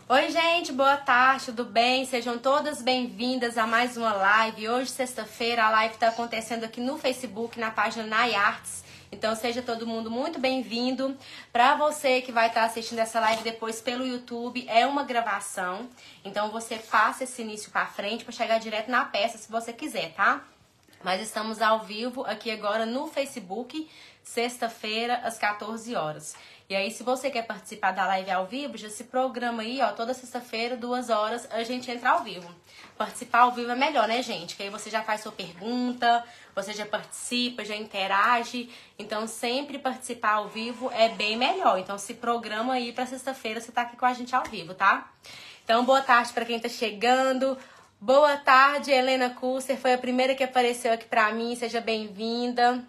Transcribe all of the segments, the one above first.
Oi, gente, boa tarde, tudo bem? Sejam todas bem-vindas a mais uma live. Hoje, sexta-feira, a live está acontecendo aqui no Facebook, na página Nai Arts. Então, seja todo mundo muito bem-vindo. Para você que vai estar assistindo essa live depois pelo YouTube, é uma gravação. Então, você passa esse início para frente para chegar direto na peça, se você quiser, tá? Mas estamos ao vivo aqui agora no Facebook, sexta-feira, às 14 horas. E aí, se você quer participar da live ao vivo, já se programa aí, ó, toda sexta-feira, 2 horas, a gente entra ao vivo. Participar ao vivo é melhor, né, gente? Que aí você já faz sua pergunta, você já participa, já interage. Então, sempre participar ao vivo é bem melhor. Então, se programa aí pra sexta-feira, você tá aqui com a gente ao vivo, tá? Então, boa tarde pra quem tá chegando. Boa tarde, Helena Kusser, foi a primeira que apareceu aqui pra mim, seja bem-vinda.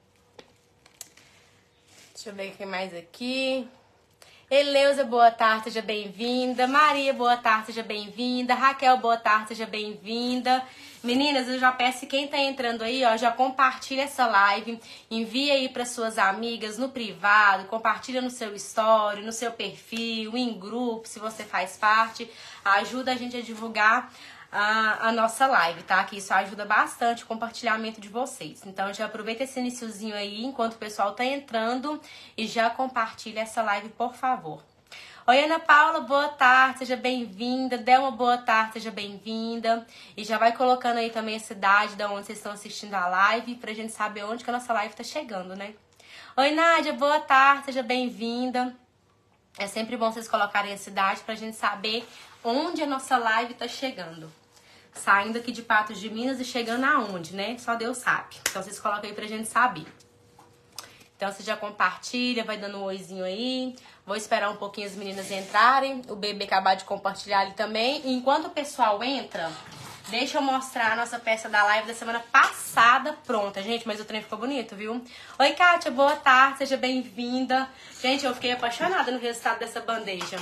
Deixa eu ver quem mais aqui. Eleusa, boa tarde, seja bem-vinda. Maria, boa tarde, seja bem-vinda. Raquel, boa tarde, seja bem-vinda. Meninas, eu já peço que quem tá entrando aí, ó, já compartilha essa live, envia aí para suas amigas no privado, compartilha no seu story, no seu perfil, em grupo, se você faz parte. Ajuda a gente a divulgar a nossa live, tá? Que isso ajuda bastante o compartilhamento de vocês. Então já aproveita esse iniciozinho aí, enquanto o pessoal tá entrando, e já compartilha essa live, por favor. Oi, Ana Paula, boa tarde, seja bem-vinda. Delma, boa tarde, seja bem-vinda. E já vai colocando aí também a cidade de onde vocês estão assistindo a live, pra gente saber onde que a nossa live tá chegando, né? Oi, Nádia, boa tarde, seja bem-vinda. É sempre bom vocês colocarem a cidade pra gente saber onde a nossa live tá chegando. Saindo aqui de Patos de Minas e chegando aonde, né? Só Deus sabe. Então vocês colocam aí pra gente saber. Então você já compartilha, vai dando um oizinho aí. Vou esperar um pouquinho as meninas entrarem. O bebê acabar de compartilhar ali também. E enquanto o pessoal entra, deixa eu mostrar a nossa peça da live da semana passada pronta, gente. Mas o trem ficou bonito, viu? Oi, Kátia, boa tarde, seja bem-vinda. Gente, eu fiquei apaixonada no resultado dessa bandeja.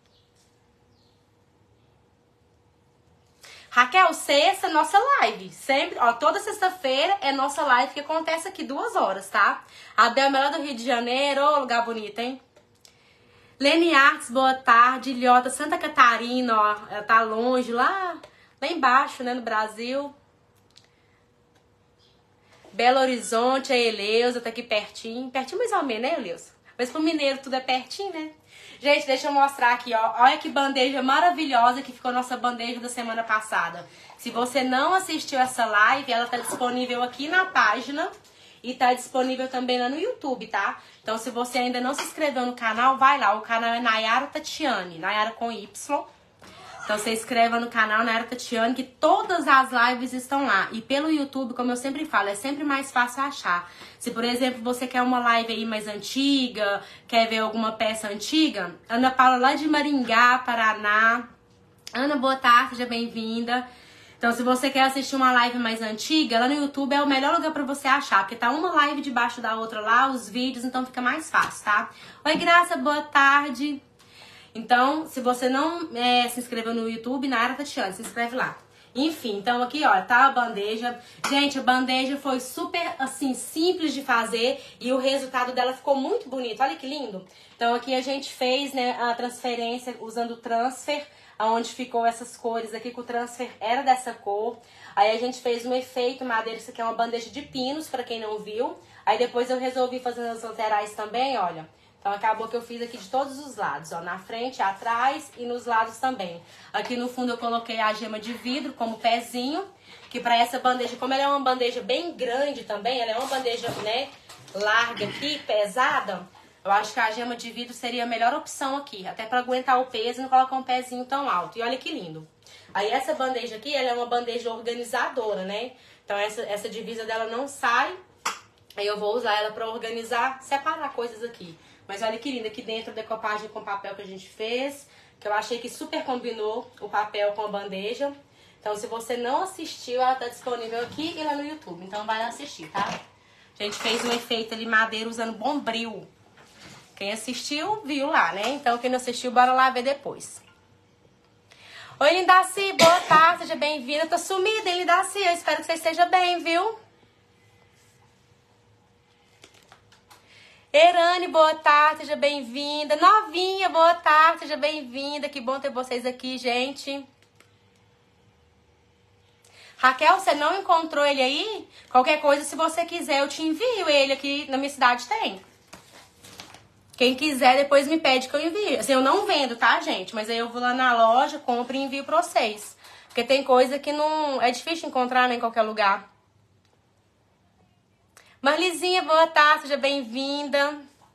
Raquel, sexta, nossa live. Sempre, ó, toda sexta-feira é nossa live que acontece aqui 2 horas, tá? A Delma é lá do Rio de Janeiro, ô, lugar bonito, hein? Lene Artes, boa tarde. Ilhota, Santa Catarina, ó, ela tá longe, lá embaixo, né, no Brasil. Belo Horizonte, a Eleusa tá aqui pertinho. Pertinho mais ou menos, né, Eleusa? Mas pro mineiro tudo é pertinho, né? Gente, deixa eu mostrar aqui, ó. Olha que bandeja maravilhosa que ficou a nossa bandeja da semana passada. Se você não assistiu essa live, ela tá disponível aqui na página e tá disponível também lá no YouTube, tá? Então, se você ainda não se inscreveu no canal, vai lá. O canal é Nayara Tatiane, Nayara com Y. Então, você inscreva no canal Nayara Tatiane, que todas as lives estão lá. E pelo YouTube, como eu sempre falo, é sempre mais fácil achar. Se, por exemplo, você quer uma live aí mais antiga, quer ver alguma peça antiga, Ana Paula lá de Maringá, Paraná. Ana, boa tarde, seja bem-vinda. Então, se você quer assistir uma live mais antiga, lá no YouTube é o melhor lugar pra você achar, porque tá uma live debaixo da outra lá, os vídeos, então fica mais fácil, tá? Oi, Graça, boa tarde. Então, se você não se inscreveu no YouTube, Nayara Tatiane, se inscreve lá. Enfim, então aqui, ó, tá a bandeja. Gente, a bandeja foi super, assim, simples de fazer e o resultado dela ficou muito bonito. Olha que lindo. Então aqui a gente fez, né, a transferência usando o transfer, onde ficou essas cores aqui, que o transfer era dessa cor. Aí a gente fez um efeito madeira, isso aqui é uma bandeja de pinos, pra quem não viu. Aí depois eu resolvi fazer nas laterais também, olha. Então, acabou que eu fiz aqui de todos os lados, ó, na frente, atrás e nos lados também. Aqui no fundo eu coloquei a gema de vidro como pezinho, que pra essa bandeja, como ela é uma bandeja bem grande também, ela é uma bandeja, né, larga aqui, pesada, eu acho que a gema de vidro seria a melhor opção aqui, até pra aguentar o peso e não colocar um pezinho tão alto. E olha que lindo. Aí essa bandeja aqui, ela é uma bandeja organizadora, né? Então essa divisa dela não sai, aí eu vou usar ela pra organizar, separar coisas aqui. Mas olha que linda, aqui dentro a decopagem com papel que a gente fez, que eu achei que super combinou o papel com a bandeja. Então, se você não assistiu, ela tá disponível aqui e lá no YouTube. Então, vai lá assistir, tá? A gente fez um efeito ali madeira usando bombril. Quem assistiu, viu lá, né? Então, quem não assistiu, bora lá ver depois. Oi, Lindaci, boa tarde, seja bem-vinda. Tô sumida, hein, Lindaci? Eu espero que você esteja bem, viu? Erane, boa tarde, seja bem-vinda. Novinha, boa tarde, seja bem-vinda. Que bom ter vocês aqui, gente. Raquel, você não encontrou ele aí? Qualquer coisa, se você quiser, eu te envio ele aqui na minha cidade, tem. Quem quiser, depois me pede que eu envio. Assim, eu não vendo, tá, gente? Mas aí eu vou lá na loja, compro e envio pra vocês. Porque tem coisa que não... é difícil encontrar, né, em qualquer lugar. Marlizinha, boa tarde, seja bem-vinda.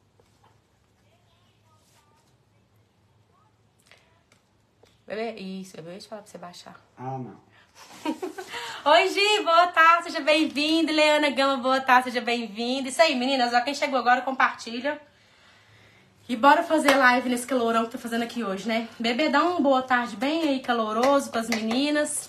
Bebê, isso, eu ia te falar pra você baixar. Ah, não. Oi, Gi, boa tarde, seja bem-vinda. Leana Gama, boa tarde, seja bem-vinda. Isso aí, meninas, ó, quem chegou agora, compartilha. E bora fazer live nesse calorão que tô fazendo aqui hoje, né? Bebê, dá uma boa tarde bem aí, caloroso, pras meninas.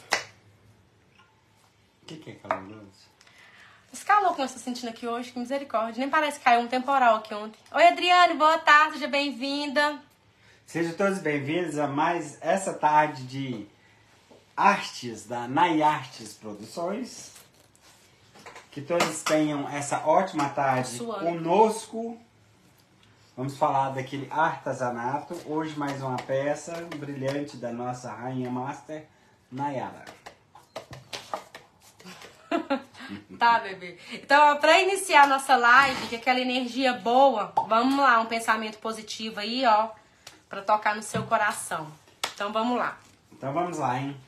O que é caloroso? Esse calor que nós estamos sentindo aqui hoje, que misericórdia. Nem parece que caiu um temporal aqui ontem. Oi, Adriane, boa tarde, seja bem-vinda. Sejam todos bem-vindos a mais essa tarde de artes da Nai Artes Produções. Que todos tenham essa ótima tarde conosco. Vamos falar daquele artesanato. Hoje mais uma peça brilhante da nossa rainha master, Nayara. Tá, bebê. Então, pra iniciar a nossa live, que é aquela energia boa, vamos lá, um pensamento positivo aí, ó, pra tocar no seu coração. Então, vamos lá. Então vamos lá, hein?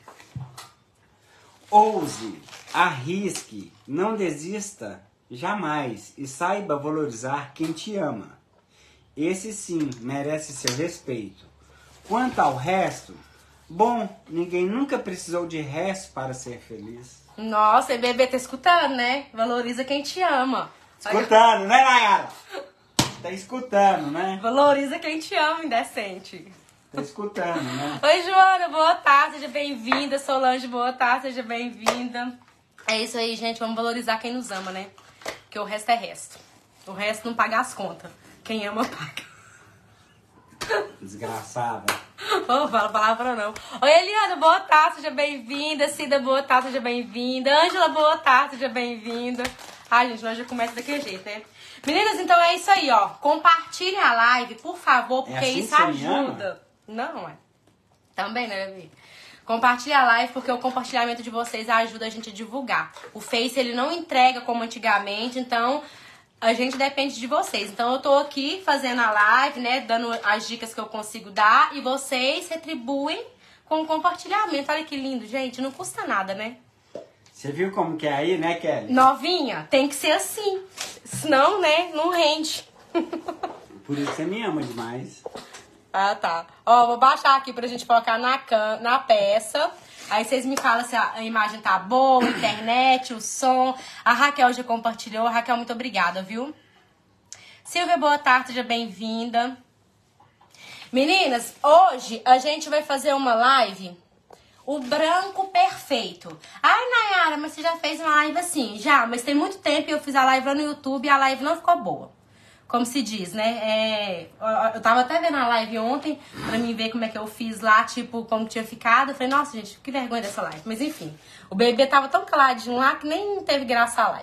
Ouse, arrisque, não desista jamais e saiba valorizar quem te ama. Esse sim merece seu respeito. Quanto ao resto, bom, ninguém nunca precisou de resto para ser feliz. Nossa, e bebê tá escutando, né? Valoriza quem te ama. Escutando, né, Nayara? Tá escutando, né? Valoriza quem te ama, indecente. Tá escutando, né? Oi, Joana, boa tarde, seja bem-vinda. Solange, boa tarde, seja bem-vinda. É isso aí, gente, vamos valorizar quem nos ama, né? Porque o resto é resto. O resto não paga as contas. Quem ama, paga. Desgraçada. Não fala palavra não. Oi, Eliana, boa tarde, seja bem-vinda. Cida, boa tarde, seja bem-vinda. Ângela, boa tarde, seja bem-vinda. Ai, gente, nós já começa daquele jeito, né? Meninas, então é isso aí, ó. Compartilhe a live, por favor, porque assim isso que você me ajuda. Não, é. Também, né, Gabi? Compartilhe a live, porque o compartilhamento de vocês ajuda a gente a divulgar. O Face, ele não entrega como antigamente, então a gente depende de vocês. Então eu tô aqui fazendo a live, né, dando as dicas que eu consigo dar e vocês retribuem com o compartilhamento. Olha que lindo, gente, não custa nada, né? Você viu como que é aí, né, Kelly? Novinha, tem que ser assim. Senão, né, não rende. Por isso você me ama demais. Ah, tá. Ó, vou baixar aqui pra gente colocar na peça. Aí vocês me falam se a imagem tá boa, a internet, o som. A Raquel já compartilhou. Raquel, muito obrigada, viu? Silvia, boa tarde, seja bem-vinda. Meninas, hoje a gente vai fazer uma live, o branco perfeito. Ai, Nayara, mas você já fez uma live assim? Já, mas tem muito tempo que eu fiz a live lá no YouTube e a live não ficou boa. Como se diz, né? Eu tava até vendo a live ontem pra mim ver como é que eu fiz lá, tipo, como tinha ficado. Eu falei, nossa, gente, que vergonha dessa live. Mas enfim, o bebê tava tão caladinho lá que nem teve graça a live.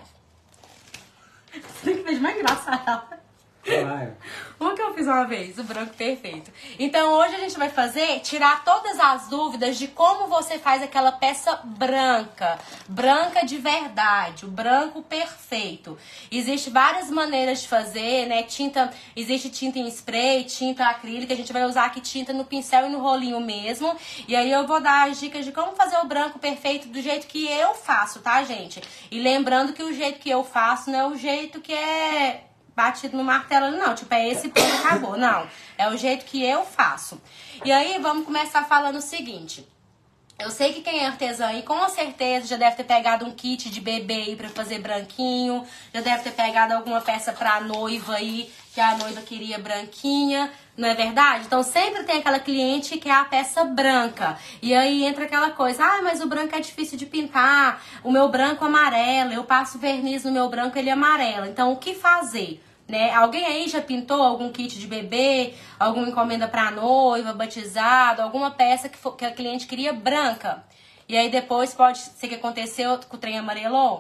Você que fez mais engraçado. Claro. Como que eu fiz uma vez? O branco perfeito. Então hoje a gente vai tirar todas as dúvidas de como você faz aquela peça branca. Branca de verdade, o branco perfeito. Existem várias maneiras de fazer, né? Existe tinta em spray, tinta acrílica. A gente vai usar aqui tinta no pincel e no rolinho mesmo. E aí eu vou dar as dicas de como fazer o branco perfeito do jeito que eu faço, tá, gente? E lembrando que o jeito que eu faço não é o jeito que é batido no martelo, não. Tipo, é esse ponto, acabou. Não. É o jeito que eu faço. E aí, vamos começar falando o seguinte. Eu sei que quem é artesã aí, com certeza, já deve ter pegado um kit de bebê aí pra fazer branquinho. Já deve ter pegado alguma peça pra noiva aí, que a noiva queria branquinha. Não é verdade? Então, sempre tem aquela cliente que é a peça branca. E aí entra aquela coisa, mas o branco é difícil de pintar. O meu branco amarelo, eu passo verniz no meu branco, ele amarela. Então, o que fazer? Né? Alguém aí já pintou algum kit de bebê, alguma encomenda pra noiva, batizado, alguma peça que a cliente queria branca? E aí depois pode ser que aconteceu com o trem amarelou?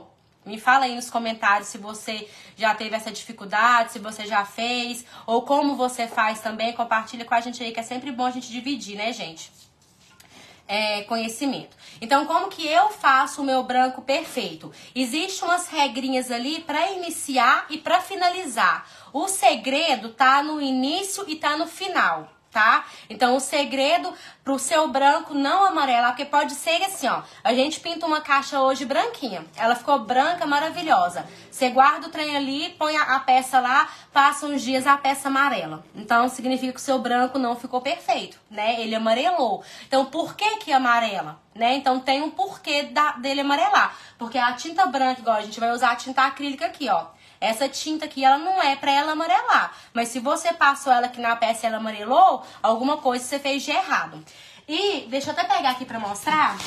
Me fala aí nos comentários se você já teve essa dificuldade, se você já fez, ou como você faz também. Compartilha com a gente aí, que é sempre bom a gente dividir, né, gente? Conhecimento. Então, como que eu faço o meu branco perfeito? Existem umas regrinhas ali para iniciar e para finalizar. O segredo tá no início e tá no final, tá? Então, o segredo pro seu branco não amarelar, porque pode ser assim, ó, a gente pinta uma caixa hoje branquinha, ela ficou branca, maravilhosa. Você guarda o trem ali, põe a peça lá, passa uns dias a peça amarela. Então, significa que o seu branco não ficou perfeito, né? Ele amarelou. Então, por que que amarela? Né? Então, tem um porquê dele amarelar. Porque a tinta branca, igual a gente vai usar a tinta acrílica aqui, ó. Essa tinta aqui, ela não é pra ela amarelar. Mas se você passou ela aqui na peça e ela amarelou, alguma coisa você fez de errado. E, deixa eu até pegar aqui pra mostrar.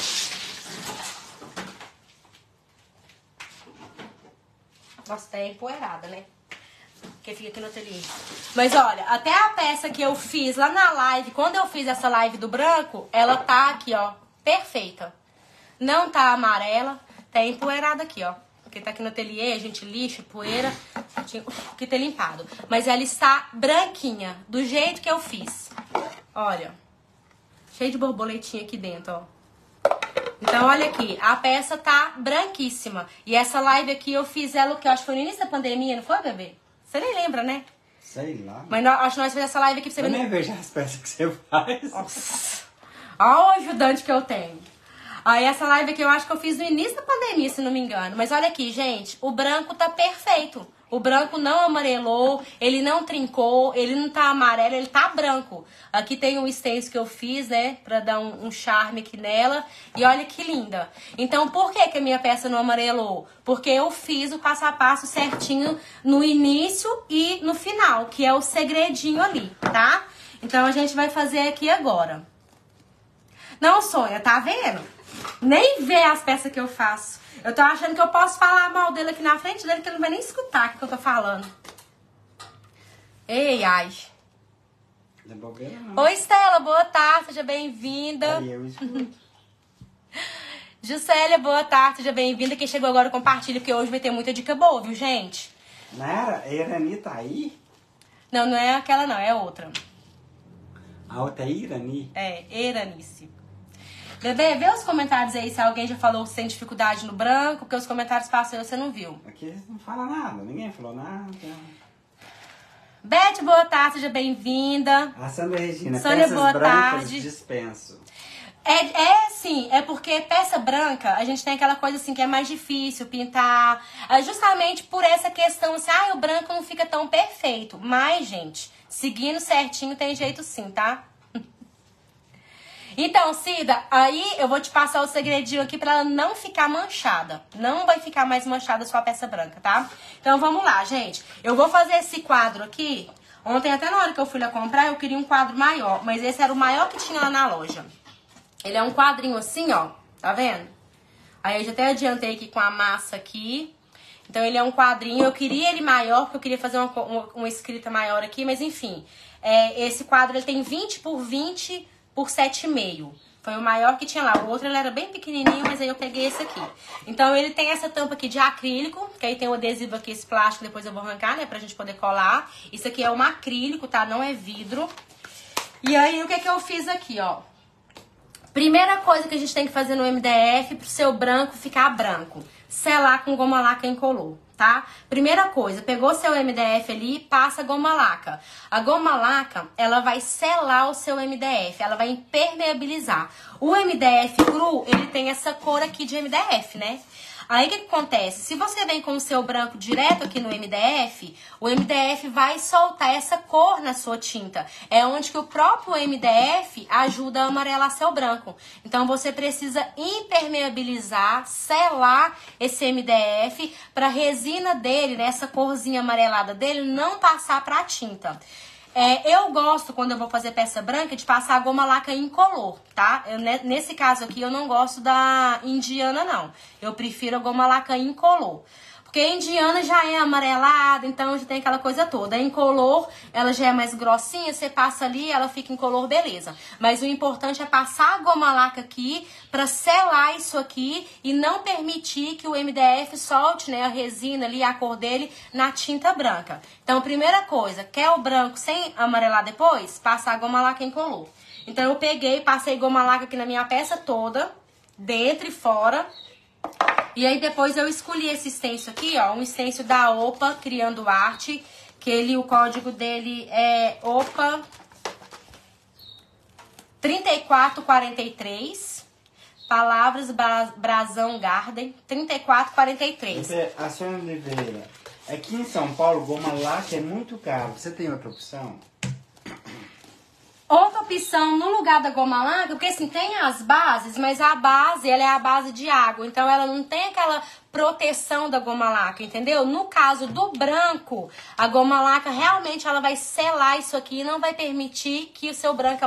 Nossa, tá empoeirada, né? Porque fica aqui no ateliê. Mas olha, até a peça que eu fiz lá na live, quando eu fiz essa live do branco, ela tá aqui, ó, perfeita. Não tá amarela, tá empoeirada aqui, ó. Porque tá aqui no ateliê, a gente lixa, poeira, tinha que ter limpado. Mas ela está branquinha, do jeito que eu fiz. Olha, cheio de borboletinha aqui dentro, ó. Então, olha aqui, a peça tá branquíssima. E essa live aqui eu fiz ela, que eu acho que foi no início da pandemia, não foi, bebê? Você nem lembra, né? Sei lá. Mas acho que nós fizemos essa live aqui pra você ver. Eu nem vejo as peças que você faz. Nossa. Olha o ajudante que eu tenho. Aí essa live aqui eu acho que eu fiz no início da pandemia, se não me engano. Mas olha aqui, gente, o branco tá perfeito. O branco não amarelou, ele não trincou, ele não tá amarelo, ele tá branco. Aqui tem um stencil que eu fiz, né, pra dar um charme aqui nela. E olha que linda. Então, por que que a minha peça não amarelou? Porque eu fiz o passo a passo certinho no início e no final, que é o segredinho ali, tá? Então, a gente vai fazer aqui agora. Não, Sônia, tá vendo? Nem vê as peças que eu faço. Eu tô achando que eu posso falar mal dele aqui na frente dele, que ele não vai nem escutar o que eu tô falando. Ei, ai. Não é bobeira, não. Oi, Estela, boa tarde, seja bem-vinda. Aí eu escuto. Juscelia, boa tarde, seja bem-vinda. Quem chegou agora, compartilha, porque hoje vai ter muita dica boa, viu, gente? Nara, a Irani tá aí? Não, não é aquela não, é outra. A outra é Irani? É, Eranice. Bebê, vê os comentários aí se alguém já falou que tem dificuldade no branco, porque os comentários passam e você não viu. Aqui não fala nada, ninguém falou nada. Beth, boa tarde, seja bem-vinda. A Sandra Regina, Sônia, peças boa brancas tarde. dispenso. Sim, é porque peça branca, a gente tem aquela coisa assim que é mais difícil pintar, justamente por essa questão assim, o branco não fica tão perfeito. Mas, gente, seguindo certinho tem jeito sim, tá? Então, Cida, aí eu vou te passar o segredinho aqui pra ela não ficar manchada. Não vai ficar mais manchada a sua peça branca, tá? Então, vamos lá, gente. Eu vou fazer esse quadro aqui. Ontem, até na hora que eu fui lá comprar, eu queria um quadro maior. Mas esse era o maior que tinha lá na loja. Ele é um quadrinho assim, ó. Tá vendo? Aí eu já até adiantei aqui com a massa aqui. Então, ele é um quadrinho. Eu queria ele maior, porque eu queria fazer uma escrita maior aqui. Mas, enfim. Esse quadro, ele tem 20 por 20 por 7,5. Foi o maior que tinha lá. O outro ele era bem pequenininho, mas aí eu peguei esse aqui. Então ele tem essa tampa aqui de acrílico, que aí tem o adesivo aqui, esse plástico, depois eu vou arrancar, né, pra gente poder colar. Isso aqui é um acrílico, tá? Não é vidro. E aí o que eu fiz aqui, ó. Primeira coisa que a gente tem que fazer no MDF pro seu branco ficar branco. Selar com goma laca incolor, tá? Primeira coisa, pegou seu MDF ali, passa goma laca. A goma laca, ela vai selar o seu MDF, ela vai impermeabilizar. O MDF cru, ele tem essa cor aqui de MDF, né? Aí o que acontece? Se você vem com o seu branco direto aqui no MDF, o MDF vai soltar essa cor na sua tinta. É onde que o próprio MDF ajuda a amarelar seu branco. Então você precisa impermeabilizar, selar esse MDF para a resina dele, né, essa corzinha amarelada dele, não passar para a tinta. Eu gosto, quando eu vou fazer peça branca, de passar a goma laca incolor, tá? Nesse caso aqui, eu não gosto da indiana, não. Eu prefiro a goma laca incolor. Porque a indiana já é amarelada, então já tem aquela coisa toda. A incolor, ela já é mais grossinha, você passa ali, ela fica incolor, beleza. Mas o importante é passar a goma laca aqui pra selar isso aqui e não permitir que o MDF solte, né, a resina ali, a cor dele na tinta branca. Então, primeira coisa, quer o branco sem amarelar depois? Passar a goma laca incolor. Então, eu peguei, passei goma laca aqui na minha peça toda, dentro e fora. E aí depois eu escolhi esse stencil aqui, ó, um stencil da Opa Criando Arte, que o código dele é Opa 3443, palavras Brasão Garden 3443. A senhora Oliveira, aqui em São Paulo, goma laca é muito caro. Você tem outra opção? Outra opção no lugar da goma laca, porque assim, tem as bases, mas a base, ela é a base de água, então ela não tem aquela proteção da goma laca, entendeu? No caso do branco, a goma laca realmente ela vai selar isso aqui e não vai permitir que o seu branco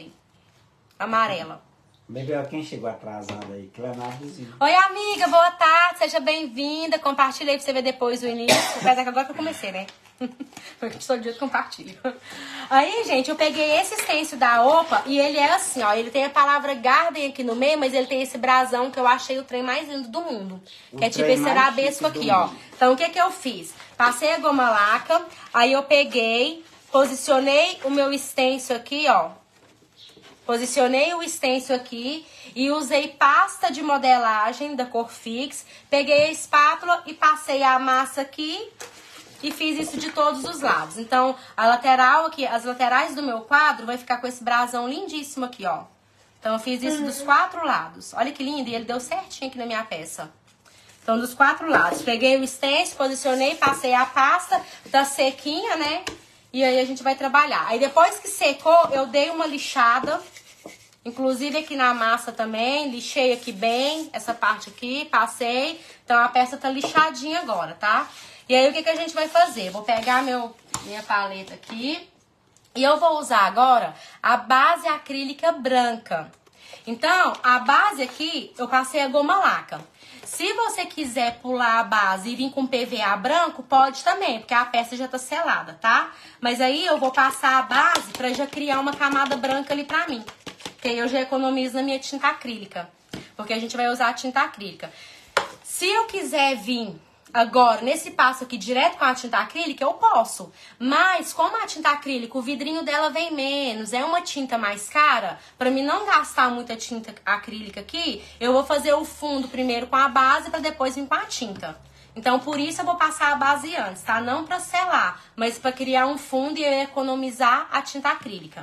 amarela. Bebê, quem chegou atrasado aí? Clenadozinho. Oi, amiga, boa tarde, seja bem-vinda. Compartilha aí pra você ver depois o início. Apesar que agora que eu comecei, né? Foi que todo dia eu compartilho. Aí, gente, eu peguei esse stencil da Opa e ele é assim, ó. Ele tem a palavra Garden aqui no meio, mas ele tem esse brasão que eu achei o trem mais lindo do mundo. Que é tipo esse arabesco aqui, ó. Então, o que que eu fiz? Passei a goma laca, aí eu peguei, posicionei o meu stencil aqui, ó. Posicionei o stencil aqui e usei pasta de modelagem da cor Fix. Peguei a espátula e passei a massa aqui e fiz isso de todos os lados. Então, a lateral aqui, as laterais do meu quadro vai ficar com esse brasão lindíssimo aqui, ó. Então, eu fiz isso dos 4 lados. Olha que lindo, e ele deu certinho aqui na minha peça. Então, dos 4 lados. Peguei o stencil, posicionei, passei a pasta, tá sequinha, né? E aí a gente vai trabalhar. Aí depois que secou, eu dei uma lixada. Inclusive aqui na massa também. Lixei aqui bem, essa parte aqui, passei. Então a peça tá lixadinha agora, tá? E aí o que que a gente vai fazer? Vou pegar minha paleta aqui. E eu vou usar agora a base acrílica branca. Então, a base aqui, eu passei a goma laca. Se você quiser pular a base e vir com PVA branco, pode também, porque a peça já tá selada, tá? Mas aí eu vou passar a base pra já criar uma camada branca ali pra mim. Que aí eu já economizo na minha tinta acrílica. Porque a gente vai usar a tinta acrílica. Se eu quiser vir agora, nesse passo aqui, direto com a tinta acrílica, eu posso. Mas, como a tinta acrílica, o vidrinho dela vem menos, é uma tinta mais cara, pra mim não gastar muita tinta acrílica aqui, eu vou fazer o fundo primeiro com a base, pra depois vir com a tinta. Então, por isso eu vou passar a base antes, tá? Não pra selar, mas pra criar um fundo e eu economizar a tinta acrílica.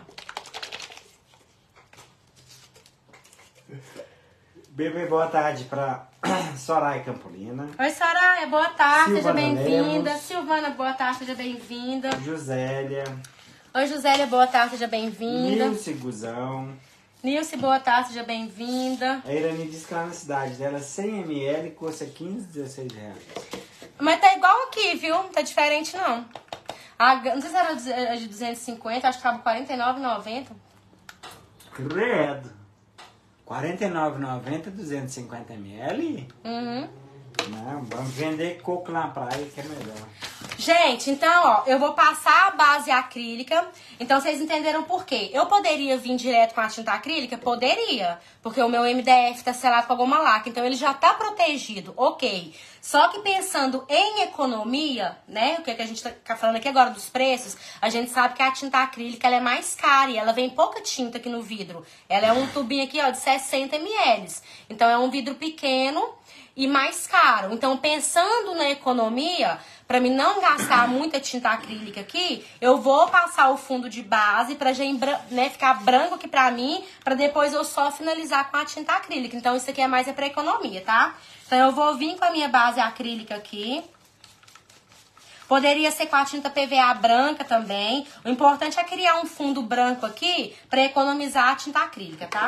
Bebê, boa tarde pra Soraya Campolina. Oi, Soraya, boa tarde, seja Silvana bem-vinda. Lemos. Silvana, boa tarde, seja bem-vinda. Josélia. Oi, Josélia, boa tarde, seja bem-vinda. Nilce Guzão. Nilce, boa tarde, seja bem-vinda. A Irani disse que lá na cidade dela 100 ml custa 15, 16 reais. Mas tá igual aqui, viu? Não tá diferente, não. Não sei se era de 250, acho que tava R$49,90. Credo. R$49,90, 250 ml? Uhum. Não, vamos vender coco na praia que é melhor. Gente, então, ó, eu vou passar a base acrílica. Então, vocês entenderam por quê? Eu poderia vir direto com a tinta acrílica? Poderia. Porque o meu MDF tá selado com a goma laca. Então, ele já tá protegido, ok. Só que pensando em economia, né? O que a gente tá falando aqui agora dos preços, a gente sabe que a tinta acrílica ela é mais cara e ela vem pouca tinta aqui no vidro. Ela é um tubinho aqui, ó, de 60 ml. Então, é um vidro pequeno e mais caro. Então, pensando na economia, para mim não gastar muita tinta acrílica aqui, eu vou passar o fundo de base para já ficar branco aqui pra mim, para depois eu só finalizar com a tinta acrílica. Então, isso aqui é mais para economia, tá? Então, eu vou vir com a minha base acrílica aqui. Poderia ser com a tinta PVA branca também. O importante é criar um fundo branco aqui para economizar a tinta acrílica, tá?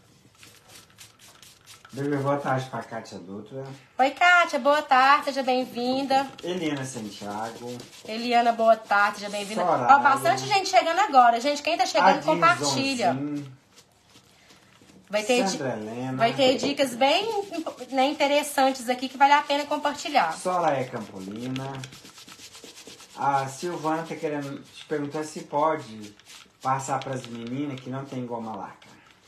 Bebê, boa tarde pra Kátia Dutra. Oi, Kátia, boa tarde, seja bem-vinda. Eliana Santiago. Eliana, boa tarde, seja bem-vinda. Soraya. Ó, bastante gente chegando agora. Gente, quem tá chegando, compartilha. Zonzin. Vai ter, Sandra Helena. vai ter dicas bem, né, interessantes aqui que vale a pena compartilhar. Soraya Campolina. A Silvana tá querendo te perguntar se pode passar para as meninas que não tem goma laca.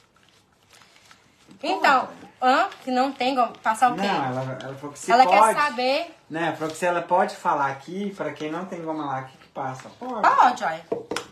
Então, que não tem como passar o quê? Não, ela falou que se Ela pode. quer saber. Né, ela falou que se ela pode falar aqui, para quem não tem goma laca, que passa. Pode. Pode, olha.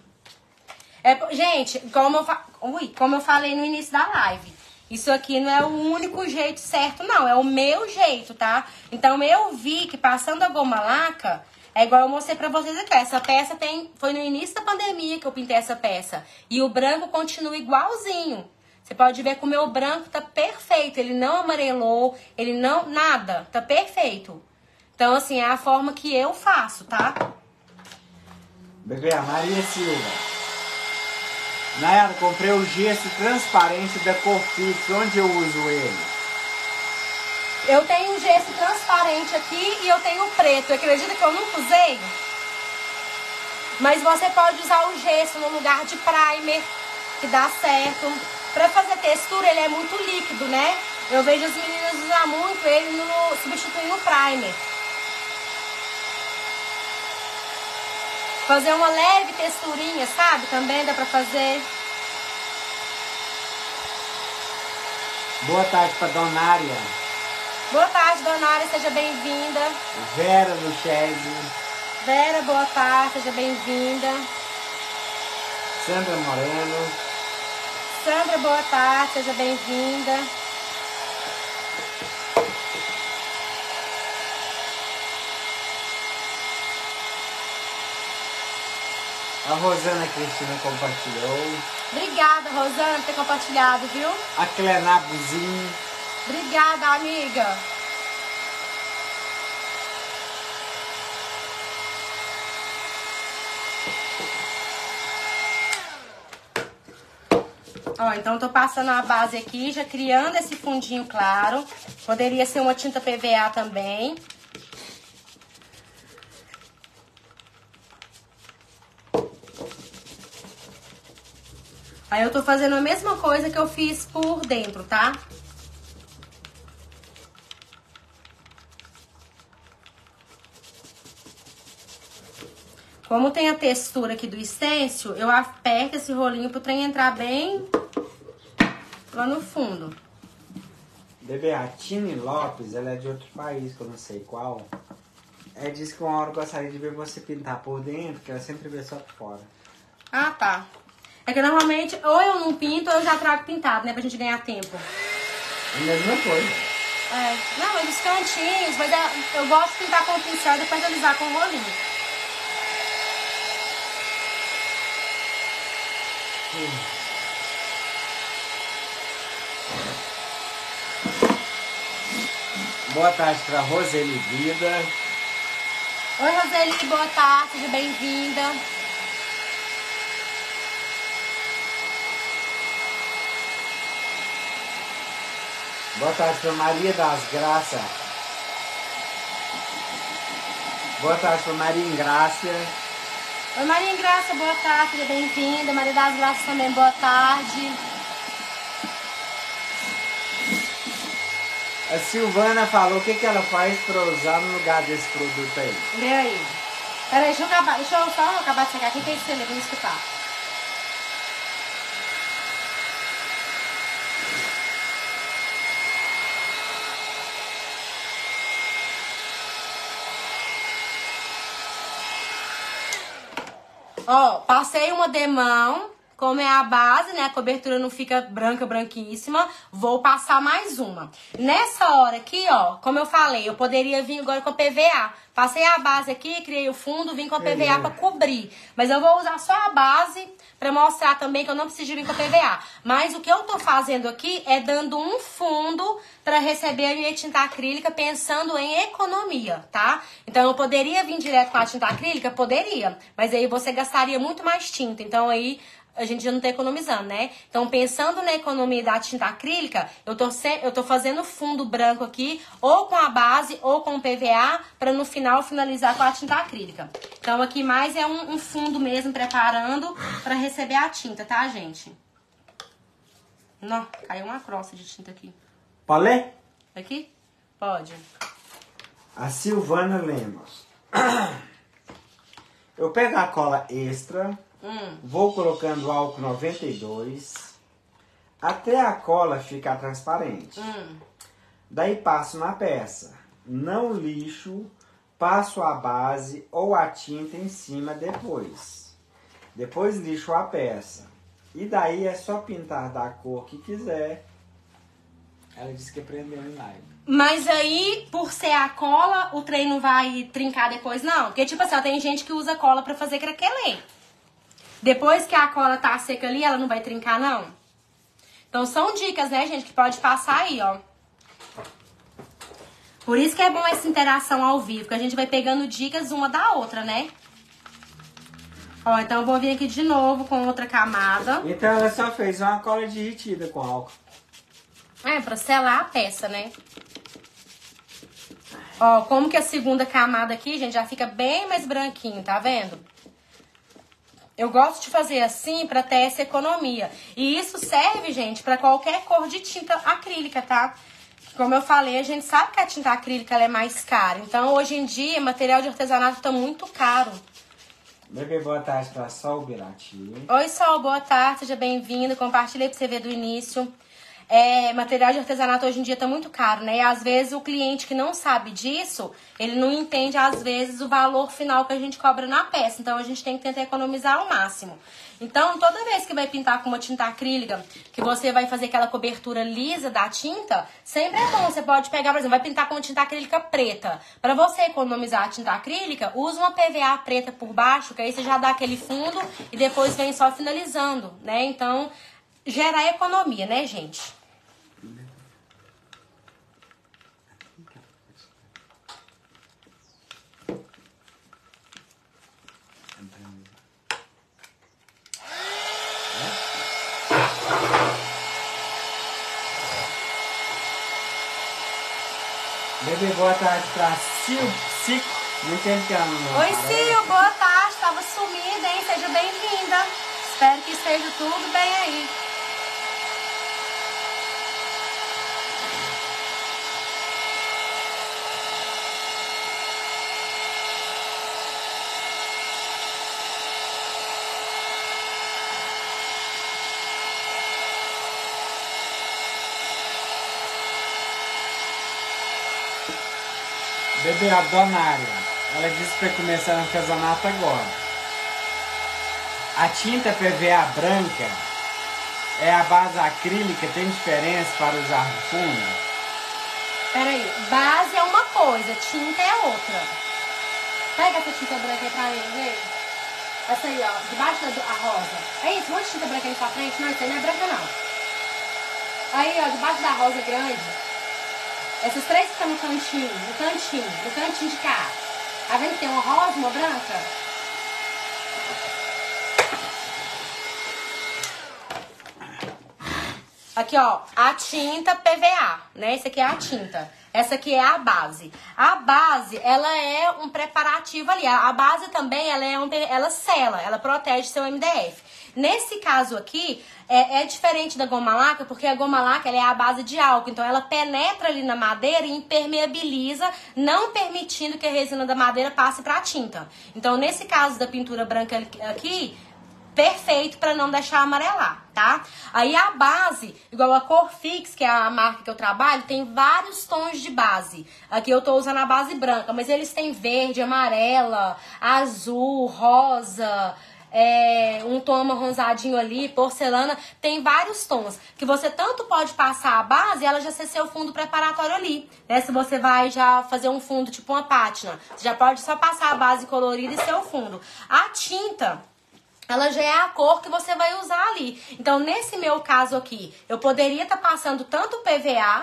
Gente, como eu falei no início da live, isso aqui não é o único jeito certo, não. É o meu jeito, tá? Então, eu vi que passando a goma laca, é igual eu mostrei pra vocês aqui. Essa peça foi no início da pandemia que eu pintei essa peça. E o branco continua igualzinho. Você pode ver que o meu branco tá perfeito. Ele não amarelou, ele não... Nada. Tá perfeito. Então, assim, é a forma que eu faço, tá? Bebê, a Maria Silva. Nayara, comprei o gesso transparente da Corfix. Onde eu uso ele? Eu tenho um gesso transparente aqui e eu tenho o preto. Acredita que eu nunca usei? Mas você pode usar o gesso no lugar de primer, que dá certo. Pra fazer textura, ele é muito líquido, né? Eu vejo as meninas usar muito ele substituindo o primer. Fazer uma leve texturinha, sabe? Também dá pra fazer. Boa tarde pra Donária. Boa tarde, Donária. Seja bem-vinda. Vera Luchese. Vera, boa tarde. Seja bem-vinda. Sandra Moreno. Sandra, boa tarde, seja bem-vinda. A Rosana Cristina compartilhou. Obrigada, Rosana, por ter compartilhado, viu? A Clená Buzin. Obrigada, amiga. Ó, então tô passando a base aqui, já criando esse fundinho claro. Poderia ser uma tinta PVA também. Aí eu tô fazendo a mesma coisa que eu fiz por dentro, tá? Como tem a textura aqui do stencil, eu aperto esse rolinho pro trem entrar bem lá no fundo. Bebê, a Tini Lopes, ela é de outro país, que eu não sei qual. Ela disse que uma hora eu gostaria de ver você pintar por dentro, que ela sempre vê só por fora. Ah, tá. É que normalmente ou eu não pinto ou eu já trago pintado, né? Pra gente ganhar tempo. É a mesma coisa. É. Não, mas os cantinhos, mas eu gosto de pintar com o pincel e depois alisar com o rolinho. Boa tarde pra Roseli Vida. Oi, Roseli, boa tarde, seja bem-vinda. Boa tarde pra Maria das Graças. Boa tarde pra Maria Ingrácia. Oi, Maria Ingrácia, boa tarde, seja bem-vinda. Maria das Graças também, boa tarde. A Silvana falou o que ela faz pra usar no lugar desse produto aí. Lê aí. Peraí, deixa eu só acabar de chegar aqui, que é isso que você lê, vamos escutar. Ó, passei uma demão, como é a base, né? A cobertura não fica branca, branquíssima. Vou passar mais uma. Nessa hora aqui, ó, como eu falei, eu poderia vir agora com a PVA. Passei a base aqui, criei o fundo, vim com a PVA pra cobrir. Mas eu vou usar só a base pra mostrar também que eu não preciso vir com a PVA. Mas o que eu tô fazendo aqui é dando um fundo pra receber a minha tinta acrílica pensando em economia, tá? Então eu poderia vir direto com a tinta acrílica? Poderia. Mas aí você gastaria muito mais tinta. Então aí a gente já não tá economizando, né? Então, pensando na economia da tinta acrílica, eu tô fazendo fundo branco aqui, ou com a base, ou com o PVA, pra no final finalizar com a tinta acrílica. Então, aqui mais é um fundo mesmo, preparando pra receber a tinta, tá, gente? Não, caiu uma crosta de tinta aqui. Pode ler? Aqui? Pode. A Silvana Lemos. Eu pego a cola extra, vou colocando álcool 92, até a cola ficar transparente. Daí passo na peça. Não lixo, passo a base ou a tinta em cima depois. Depois lixo a peça. E daí é só pintar da cor que quiser. Ela disse que aprendeu em live. Mas aí, por ser a cola, o trem não vai trincar depois, não. Porque, tipo assim, ó, tem gente que usa cola pra fazer craquelê. Depois que a cola tá seca ali, ela não vai trincar, não. Então, são dicas, né, gente, que pode passar aí, ó. Por isso que é bom essa interação ao vivo, que a gente vai pegando dicas uma da outra, né? Ó, então eu vou vir aqui de novo com outra camada. Então ela só fez uma cola derretida com álcool. É, pra selar a peça, né? Ó, como que a segunda camada aqui, gente, já fica bem mais branquinho, tá vendo? Eu gosto de fazer assim pra ter essa economia. E isso serve, gente, pra qualquer cor de tinta acrílica, tá? Como eu falei, a gente sabe que a tinta acrílica ela é mais cara. Então, hoje em dia, material de artesanato tá muito caro. Bebê, boa tarde pra Sol Birati. Oi, Sol, boa tarde, seja bem-vindo. Compartilha aí pra você ver do início. Material de artesanato hoje em dia tá muito caro, né? E às vezes o cliente que não sabe disso, ele não entende, às vezes, o valor final que a gente cobra na peça. Então, a gente tem que tentar economizar ao máximo. Então, toda vez que vai pintar com uma tinta acrílica, que você vai fazer aquela cobertura lisa da tinta, sempre é bom. Você pode pegar, por exemplo, vai pintar com uma tinta acrílica preta. Para você economizar a tinta acrílica, usa uma PVA preta por baixo, que aí você já dá aquele fundo e depois vem só finalizando, né? Então, gera economia, né, gente? Bebê, boa tarde pra Cico. Não entendo que ela não... Oi, Sil, boa tarde. Tava sumida, hein? Seja bem-vinda. Espero que esteja tudo bem aí. Bebê, a Donária, ela disse para começar no artesanato agora. A tinta PVA branca é a base acrílica, tem diferença para usar no fundo? Peraí, base é uma coisa, tinta é outra. Pega essa tinta branca aí pra mim, vê? Essa aí, ó, debaixo da rosa. É isso, um monte de tinta branca aí pra frente. Não, isso aí não é branca, não. Aí, ó, debaixo da rosa grande. Essas três que estão no cantinho de cá. Tá vendo que tem uma rosa e uma branca? Aqui, ó, a tinta PVA, né? Essa aqui é a tinta. Essa aqui é a base. A base, ela é um preparativo ali. A base também, ela sela, ela protege seu MDF. Nesse caso aqui, é diferente da goma laca, porque a goma laca ela é a base de álcool. Então, ela penetra ali na madeira e impermeabiliza, não permitindo que a resina da madeira passe para a tinta. Então, nesse caso da pintura branca aqui, perfeito para não deixar amarelar, tá? Aí a base, igual a Cor Fix, que é a marca que eu trabalho, tem vários tons de base. Aqui eu tô usando a base branca, mas eles têm verde, amarela, azul, rosa... um tom marronzadinho ali, porcelana, tem vários tons, que você tanto pode passar a base e ela já ser seu fundo preparatório ali, né? Se você vai já fazer um fundo tipo uma pátina, você já pode só passar a base colorida e seu fundo. A tinta, ela já é a cor que você vai usar ali. Então, nesse meu caso aqui, eu poderia estar passando tanto PVA,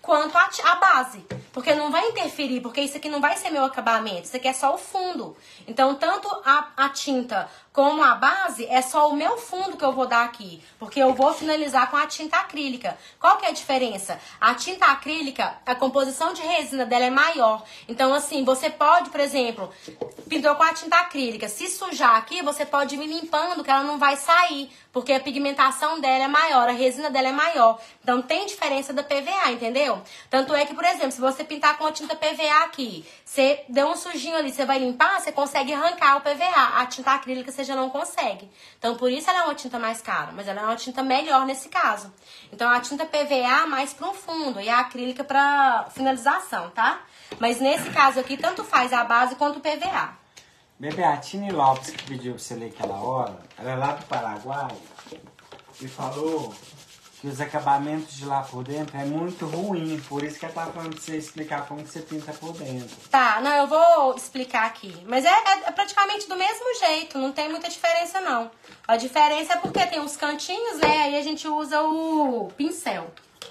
quanto a base. Porque não vai interferir, porque isso aqui não vai ser meu acabamento, isso aqui é só o fundo. Então, tanto a tinta como a base é só o meu fundo que eu vou dar aqui, porque eu vou finalizar com a tinta acrílica. Qual que é a diferença? A tinta acrílica, a composição de resina dela é maior. Então, assim, você pode, por exemplo, pintou com a tinta acrílica, se sujar aqui, você pode ir limpando, que ela não vai sair, porque a pigmentação dela é maior, a resina dela é maior. Então, tem diferença da PVA, entendeu? Tanto é que, por exemplo, se você pintar com a tinta PVA aqui, você deu um sujinho ali, você vai limpar, você consegue arrancar o PVA. A tinta acrílica você já não consegue. Então, por isso ela é uma tinta mais cara, mas ela é uma tinta melhor nesse caso. Então, a tinta PVA mais para um fundo e a acrílica para finalização, tá? Mas nesse caso aqui, tanto faz a base quanto o PVA. Bebê, a Tini Lopes, que pediu pra você ler aquela hora, ela é lá do Paraguai e falou que os acabamentos de lá por dentro é muito ruim. Por isso que ela tá falando pra você explicar como que você pinta por dentro. Tá, não, eu vou explicar aqui. Mas é praticamente do mesmo jeito, não tem muita diferença não. A diferença é porque tem os cantinhos, né? Aí a gente usa o pincel.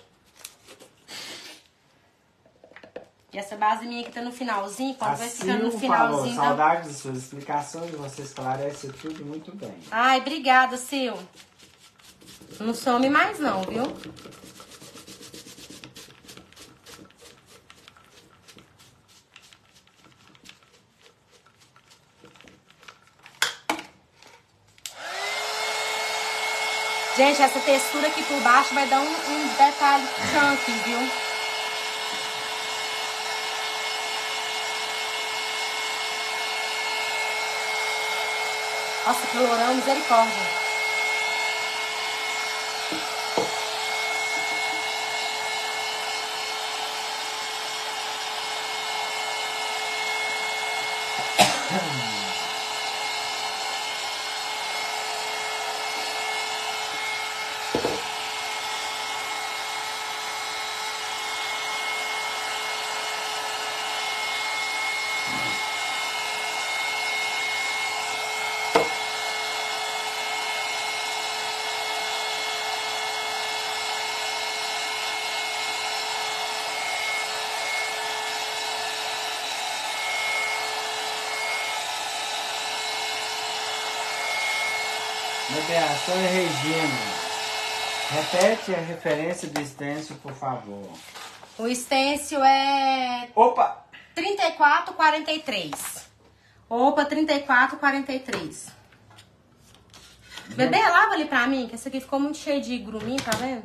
E essa base minha que tá no finalzinho, quando vai ficando no finalzinho... Falou, saudade das suas explicações, você esclarece tudo muito bem. Ai, obrigada, Sil. Não some mais não, viu? Gente, essa textura aqui por baixo vai dar um detalhe chunky, viu? Nossa, calorão, misericórdia. Bebê, a senhora Regina, repete a referência do stencil, por favor. O stencil é... Opa! 34,43. Opa, 34,43. Bebê, lava ali pra mim, que essa aqui ficou muito cheia de gruminho, tá vendo?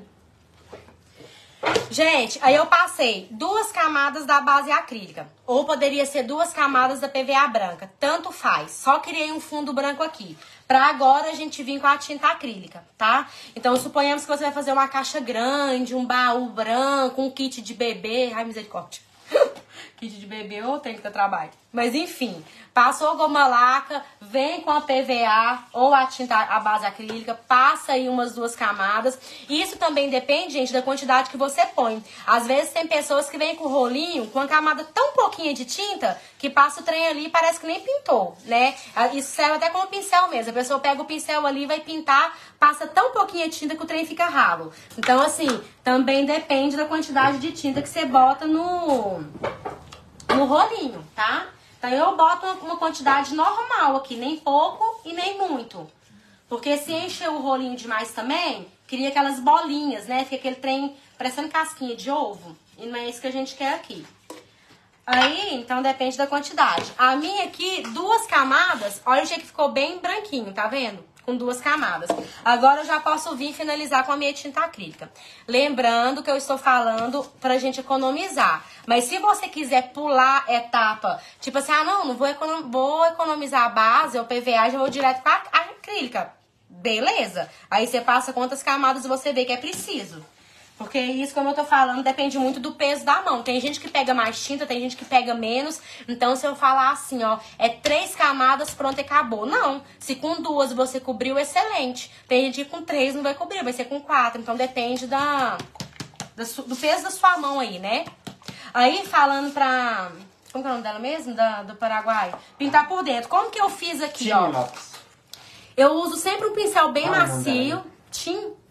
Gente, aí eu passei 2 camadas da base acrílica. Ou poderia ser 2 camadas da PVA branca. Tanto faz. Só criei um fundo branco aqui. Pra agora a gente vir com a tinta acrílica, tá? Então, suponhamos que você vai fazer uma caixa grande, um baú branco, um kit de bebê. Ai, misericórdia. Kit de bebê ou tem que ter trabalho. Mas enfim, passou goma laca, vem com a PVA ou a tinta, a base acrílica, passa aí umas 2 camadas. Isso também depende, gente, da quantidade que você põe. Às vezes tem pessoas que vêm com o rolinho, com uma camada tão pouquinha de tinta, que passa o trem ali e parece que nem pintou, né? Isso serve até como pincel mesmo. A pessoa pega o pincel ali, vai pintar, passa tão pouquinha de tinta que o trem fica ralo. Então, assim, também depende da quantidade de tinta que você bota no rolinho, tá? Então eu boto uma quantidade normal aqui, nem pouco e nem muito. Porque se encher o rolinho demais também, cria aquelas bolinhas, né? Fica aquele trem parecendo casquinha de ovo. E não é isso que a gente quer aqui. Aí, então depende da quantidade. A minha aqui, 2 camadas, olha o jeito que ficou bem branquinho, tá vendo? Com 2 camadas. Agora eu já posso vir finalizar com a minha tinta acrílica. Lembrando que eu estou falando pra gente economizar. Mas se você quiser pular etapa, tipo assim, não vou economizar a base ou PVA, já vou direto pra acrílica. Beleza. Aí você passa quantas camadas você vê que é preciso. Porque isso, como eu tô falando, depende muito do peso da mão. Tem gente que pega mais tinta, tem gente que pega menos. Então, se eu falar assim, ó, é 3 camadas, pronto, e acabou. Não. Se com 2 você cobriu, excelente. Tem gente que com 3 não vai cobrir, vai ser com 4. Então, depende do peso da sua mão aí, né? Aí, falando pra... Como que é o nome dela mesmo? Do Paraguai? Pintar por dentro. Como que eu fiz aqui, ó? Eu uso sempre um pincel bem macio.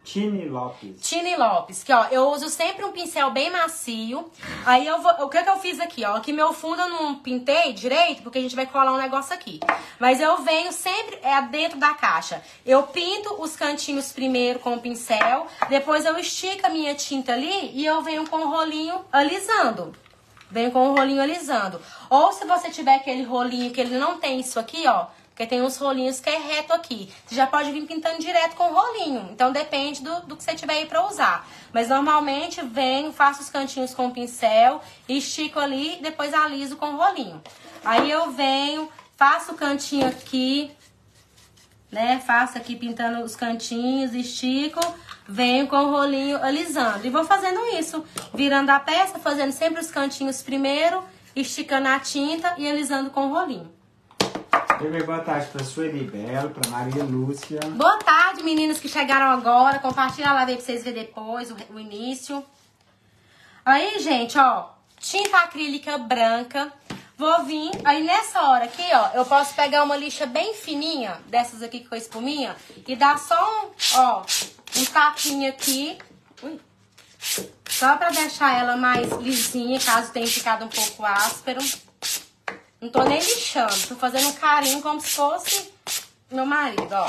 Tini Lopes. Tini Lopes, que ó, eu uso sempre um pincel bem macio. Aí eu vou, o que eu fiz aqui, ó, aqui meu fundo eu não pintei direito, porque a gente vai colar um negócio aqui. Mas eu venho sempre dentro da caixa. Eu pinto os cantinhos primeiro com o pincel, depois eu estico a minha tinta ali e eu venho com o rolinho alisando. Venho com o rolinho alisando. Ou se você tiver aquele rolinho que ele não tem isso aqui, ó, porque tem uns rolinhos que é reto aqui. Você já pode vir pintando direto com o rolinho. Então depende do que você tiver aí pra usar. Mas normalmente venho, faço os cantinhos com o pincel, estico ali e depois aliso com o rolinho. Aí eu venho, faço o cantinho aqui, né? Faço aqui pintando os cantinhos, estico, venho com o rolinho alisando. E vou fazendo isso, virando a peça, fazendo sempre os cantinhos primeiro, esticando a tinta e alisando com o rolinho. Boa tarde pra Sueli Belo, pra Maria Lúcia. Boa tarde, meninas que chegaram agora. Compartilha a live aí pra vocês verem depois o início. Aí, gente, ó, tinta acrílica branca. Vou vir, aí nessa hora aqui, ó, eu posso pegar uma lixa bem fininha, dessas aqui com espuminha, e dar só um tapinha aqui. Ui. Só pra deixar ela mais lisinha, caso tenha ficado um pouco áspero. Não tô nem lixando, tô fazendo um carinho como se fosse meu marido, ó.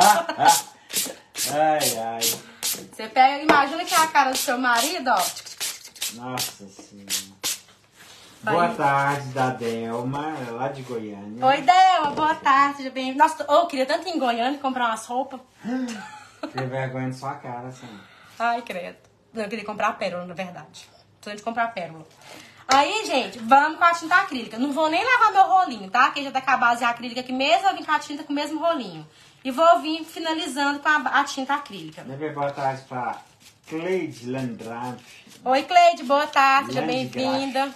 Ai, ai. Você pega, imagina que é a cara do seu marido, ó. Nossa Senhora. Boa tarde, da Delma, lá de Goiânia. Oi, Delma, boa tarde, seja bem-vinda. Nossa, eu queria tanto ir em Goiânia comprar umas roupas. Tem vergonha na sua cara, assim. Ai, credo. Não, eu queria comprar pérola, na verdade. Tô indo comprar pérola. Aí, gente, vamos com a tinta acrílica. Não vou nem lavar meu rolinho, tá? Que já tá com a base acrílica aqui mesmo, eu vim com a tinta com o mesmo rolinho. E vou vir finalizando com a tinta acrílica. Boa tarde pra Cleide Landrave. Oi, Cleide, boa tarde, seja bem-vinda.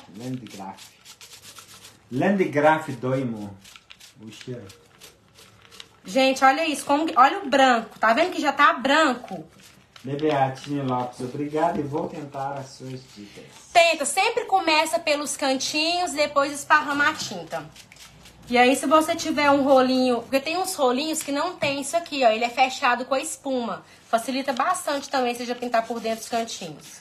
Landgraf Doimo. Puxa. Gente, olha isso, olha o branco. Tá vendo que já tá branco? Bebeatine Lopes, obrigado e vou tentar as suas dicas. Tenta, sempre começa pelos cantinhos, depois esparrama a tinta. E aí se você tiver um rolinho, porque tem uns rolinhos que não tem isso aqui, ó, ele é fechado com a espuma. Facilita bastante também se já pintar por dentro dos cantinhos.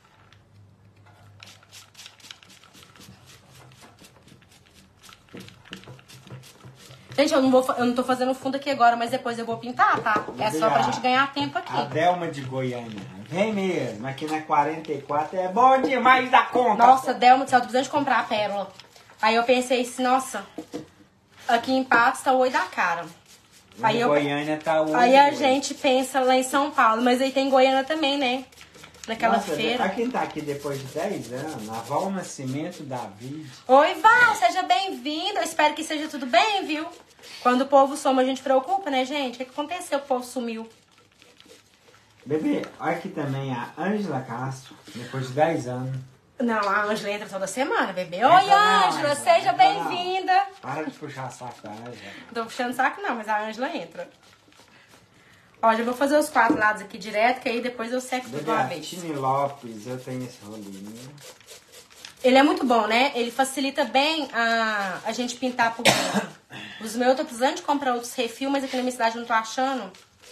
Gente, eu não tô fazendo fundo aqui agora, mas depois eu vou pintar, tá? É só pra gente ganhar tempo aqui. A Delma de Goiânia. Vem mesmo, aqui na 44 é bom demais da conta. Nossa, Delma do céu, tô precisando de comprar a pérola. Aí eu pensei assim, nossa, aqui em Patos tá o oi da cara. Aí Goiânia tá o Aí a gente pensa lá em São Paulo, mas aí tem Goiânia também, né? Naquela feira. Quem tá aqui depois de 10 anos, a Val Nascimento David. Oi, Val, seja bem-vinda. Eu espero que seja tudo bem, viu? Quando o povo soma, a gente preocupa, né, gente? O que aconteceu? O povo sumiu. Bebê, olha aqui também a Ângela Castro, depois de 10 anos. Não, a Ângela entra toda semana, bebê. Oi, Ângela, seja bem-vinda. Para de puxar saco da Ângela. Não tô puxando saco não, mas a Ângela entra. Ó, já vou fazer os 4 lados aqui direto, que aí depois eu seco tudo de uma vez. Tini Lopes, eu tenho esse rolinho. Ele é muito bom, né? Ele facilita bem a gente pintar por dentro. Os meus eu tô precisando de comprar outros refil, mas aqui na minha cidade eu não tô achando.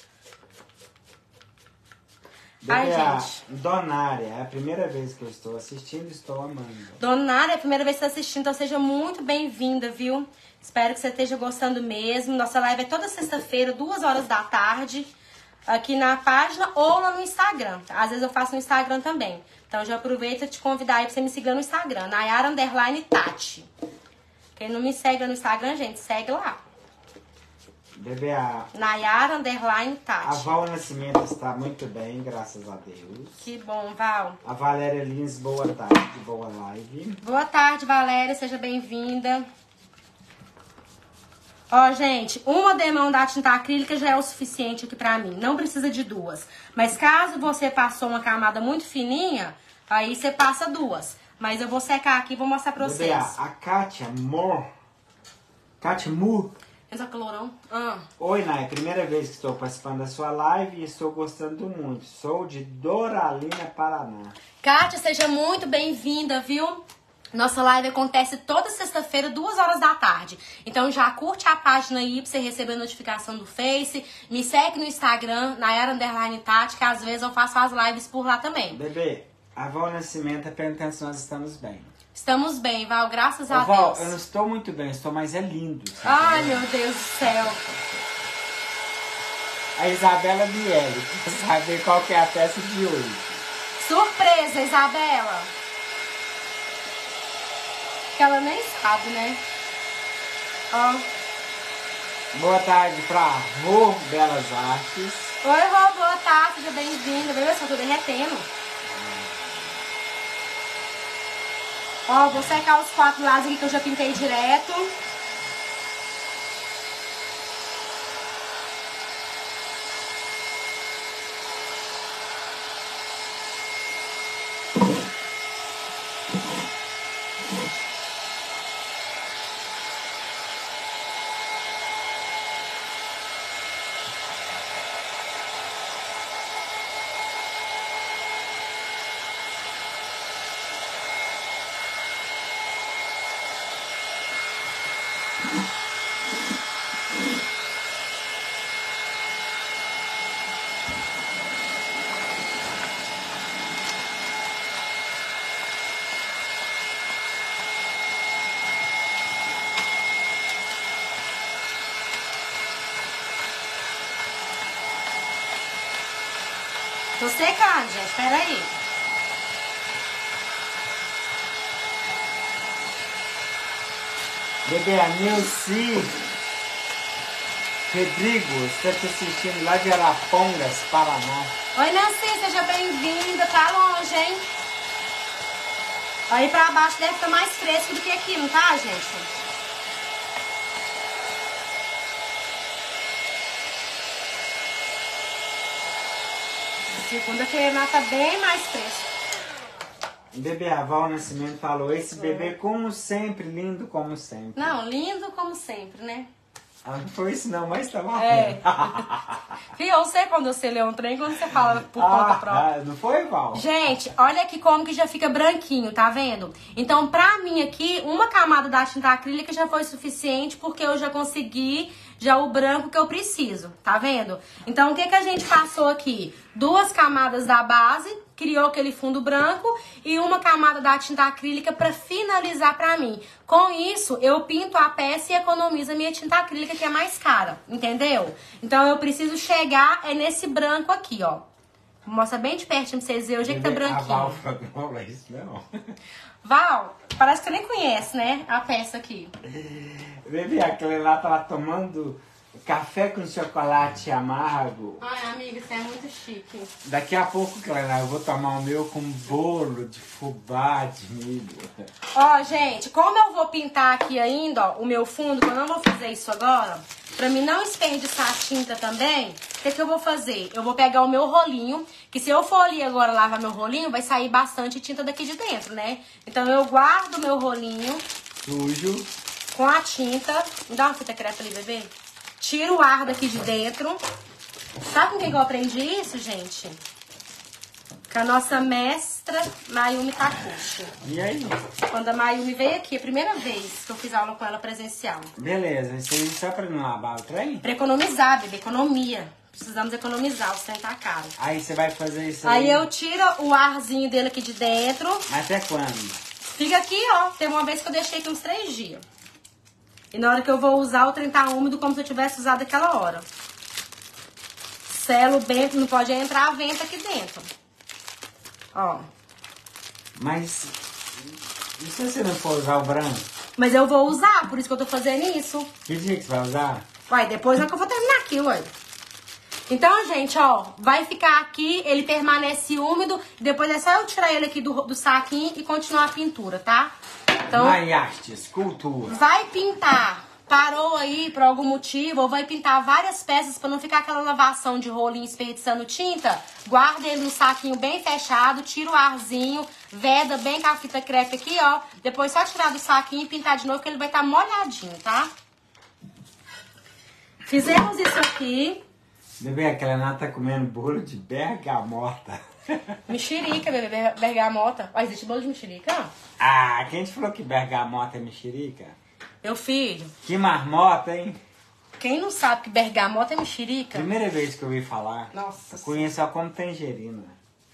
Ai, gente. Donária, é a primeira vez que eu estou assistindo, estou amando. Donária, é a primeira vez que você está assistindo, então seja muito bem-vinda, viu? Espero que você esteja gostando mesmo. Nossa live é toda sexta-feira, 2 horas da tarde, aqui na página ou lá no Instagram. Às vezes eu faço no Instagram também. Então já aproveito e te convidar aí pra você me seguir no Instagram, Nayara_Tati. Quem não me segue no Instagram, gente, segue lá. Bebê, Nayara_Tati. A Val Nascimento está muito bem, graças a Deus. Que bom, Val. A Valéria Lins, boa tarde, boa live. Boa tarde, Valéria, seja bem-vinda. Ó, gente, uma demão da tinta acrílica já é o suficiente aqui pra mim. Não precisa de 2. Mas caso você passou uma camada muito fininha, aí você passa 2. Mas eu vou secar aqui e vou mostrar pra vocês. A Kátia Moore. Kátia Moore. Essa calorão. Oi, Nay. Primeira vez que estou participando da sua live e estou gostando muito. Sou de Doralina, Paraná. Kátia, seja muito bem-vinda, viu? Nossa live acontece toda sexta-feira, 2 horas da tarde. Então já curte a página aí pra você receber notificação do Face. Me segue no Instagram, Nayara_Tati, que às vezes eu faço as lives por lá também. Bebê, a Val Nascimento tá perguntando se nós estamos bem. Estamos bem, Val, graças a Val, Deus. eu não estou muito bem, estou mais lindo. Ai, meu Deus do céu. A Isabela Bieli, quer saber qual que é a peça de hoje. Surpresa, Isabela. Que ela nem sabe, né? Ó. Boa tarde pra Rô Belas Artes. Oi, Rô, boa tarde, seja bem-vinda. Viu? Eu só tô derretendo. Ó, vou secar os 4 lados aqui que eu já pintei direto. Tô secando, gente. Pera aí. Bebê, a Nilce Rodrigo está te assistindo lá de Arapongas, Paraná. Oi, Nancy, seja bem-vinda. Tá longe, hein? Aí pra baixo deve estar mais fresco do que aqui, não tá, gente? Segunda-feira tá bem mais fresco. Bebê, a Val Nascimento falou, esse bebê como sempre, lindo como sempre. Não, lindo como sempre, né? Ah, não foi isso não, mas tava É. Fih, eu sei quando você lê um trem, quando você fala por conta própria. Não foi, Val? Gente, olha aqui como que já fica branquinho, tá vendo? Então, pra mim aqui, uma camada da tinta acrílica já foi suficiente, porque eu já consegui já o branco que eu preciso, tá vendo? Então, o que que a gente passou aqui? 2 camadas da base, criou aquele fundo branco, e uma camada da tinta acrílica pra finalizar pra mim. Com isso, eu pinto a peça e economizo a minha tinta acrílica, que é mais cara, entendeu? Então, eu preciso chegar nesse branco aqui, ó. Mostra bem de pertinho pra vocês verem o jeito que tá branquinho. A Val falou, não é isso não. Val, parece que você nem conhece, né? A peça aqui. Bebê, aquele lá tava tomando café com chocolate amargo. Ai, amiga, você é muito chique. Daqui a pouco, Clara, eu vou tomar o meu com bolo de fubá de milho. Ó, gente, como eu vou pintar aqui ainda, ó, o meu fundo, que eu não vou fazer isso agora, pra mim não desperdiçar a tinta também, o que que eu vou fazer? Eu vou pegar o meu rolinho, que se eu for ali agora lavar meu rolinho, vai sair bastante tinta daqui de dentro, né? Então eu guardo o meu rolinho Sujo. com a tinta. Me dá uma fita crepe ali, bebê. Tiro o ar daqui de dentro. Sabe com quem que eu aprendi isso, gente? Com a nossa mestra Mayumi Takushi. E aí? Quando a Mayumi veio aqui, a primeira vez que eu fiz aula com ela presencial. Beleza, isso aí só pra não lavar o trem? Pra economizar, bebê, economia. Precisamos economizar, o trem tá caro. Aí você vai fazer isso aí? Aí eu tiro o arzinho dele aqui de dentro. Até quando? Fica aqui, ó. Tem uma vez que eu deixei aqui uns 3 dias. E na hora que eu vou usar, o trem tá úmido como se eu tivesse usado aquela hora. Selo bem, não pode entrar vento aqui dentro. Ó. Mas e se você não for usar o branco? Mas eu vou usar, por isso que eu tô fazendo isso. Que dia que você vai usar? Uai, depois é que eu vou terminar aqui, uai. Então, gente, ó, vai ficar aqui, ele permanece úmido. Depois é só eu tirar ele aqui do saquinho e continuar a pintura, tá? Então, Nayartes, cultura. vai pintar, parou aí por algum motivo, ou vai pintar várias peças pra não ficar aquela lavação de rolinho desperdiçando tinta. Guarda ele no saquinho bem fechado, tira o arzinho, veda bem com a fita crepe aqui, ó. Depois só tirar do saquinho e pintar de novo, que ele vai estar molhadinho, tá? Fizemos isso aqui. Bebê, aquela Nata tá comendo bolo de bergamota. Mexerica, bebê, bergamota. Ó, existe bolo de mexerica? Ah, quem te falou que bergamota é mexerica? Meu filho, Que marmota, hein? quem não sabe que bergamota é mexerica? Primeira vez que eu ouvi falar. Nossa. Eu conheço ela como tangerina.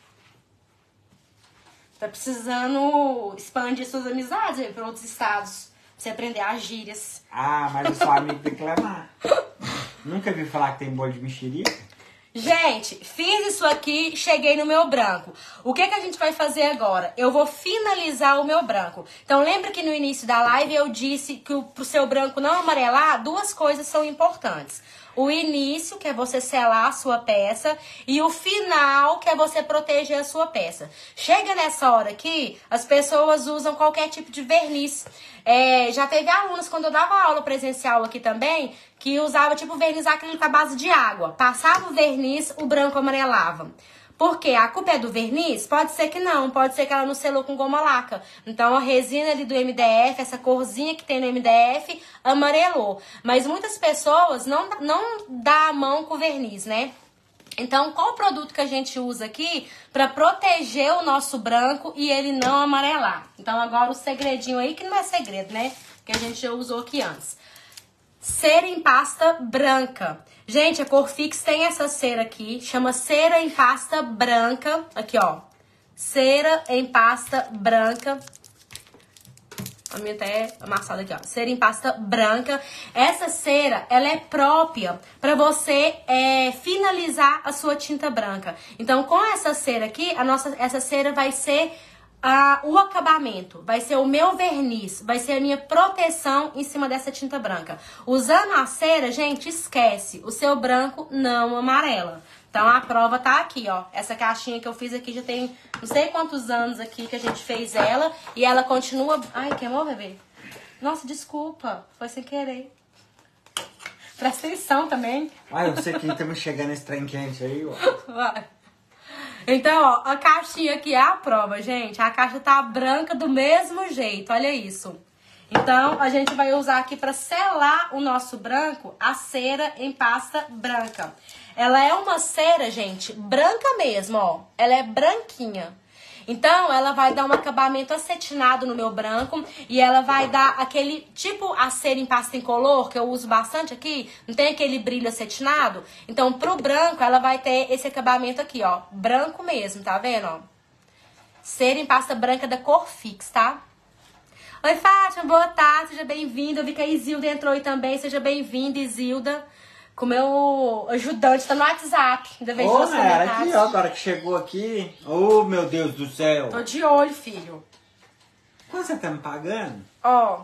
Tá precisando expandir suas amizades para outros estados. Pra você aprender as gírias. Ah, mas eu sou amigo de Clemar. Nunca vi falar que tem bolo de mexerica? Gente, fiz isso aqui, cheguei no meu branco. O que a gente vai fazer agora? Eu vou finalizar o meu branco. Então lembra que no início da live eu disse que pro seu branco não amarelar, duas coisas são importantes. O início, que é você selar a sua peça, e o final, que é você proteger a sua peça. Chega nessa hora aqui, as pessoas usam qualquer tipo de verniz. Já teve alunos, quando eu dava aula presencial aqui também, que usava tipo verniz acrílico à base de água. Passava o verniz, o branco amarelava. Por quê? A culpa é do verniz? Pode ser que não, pode ser que ela não selou com goma laca. Então a resina ali do MDF, essa corzinha que tem no MDF, amarelou. Mas muitas pessoas não dá a mão com verniz, né? Então, qual produto que a gente usa aqui para proteger o nosso branco e ele não amarelar? Então, agora o segredinho aí, que não é segredo, né? Que a gente já usou aqui antes. Cera em pasta branca. Gente, a Corfix tem essa cera aqui, chama cera em pasta branca. Aqui, ó. Cera em pasta branca. A minha tá amassada aqui, ó. Cera em pasta branca. Essa cera, ela é própria para você finalizar a sua tinta branca. Então, com essa cera aqui, essa cera vai ser o acabamento, vai ser o meu verniz, vai ser a minha proteção em cima dessa tinta branca. Usando a cera, gente, esquece, o seu branco não amarela. Então a prova tá aqui, ó. Essa caixinha que eu fiz aqui já tem não sei quantos anos aqui que a gente fez ela e ela continua... Ai, queimou, bebê? Nossa, desculpa, foi sem querer. Presta atenção também. Ai, eu sei que estamos chegando esse trem quente aí, ó. Vai. Então, ó, a caixinha aqui é a prova, gente. A caixa tá branca do mesmo jeito, olha isso. Então, a gente vai usar aqui para selar o nosso branco a cera em pasta branca. Ela é uma cera, gente, branca mesmo, ó. Ela é branquinha. Então, ela vai dar um acabamento acetinado no meu branco e ela vai dar aquele, tipo a cera em pasta incolor, que eu uso bastante aqui, não tem aquele brilho acetinado? Então, pro branco, ela vai ter esse acabamento aqui, ó, branco mesmo, tá vendo, ó? Cera em pasta branca da Corfix, tá? Oi, Fátima, boa tarde, seja bem-vinda. Eu vi que a Isilda entrou aí também, seja bem-vinda, Isilda. Com o meu ajudante, tá no WhatsApp. Ainda vejo Ô, Nara, aqui, ó, agora que chegou aqui. Ô, meu Deus do céu. Tô de olho, filho. Quanto você tá me pagando? Ó,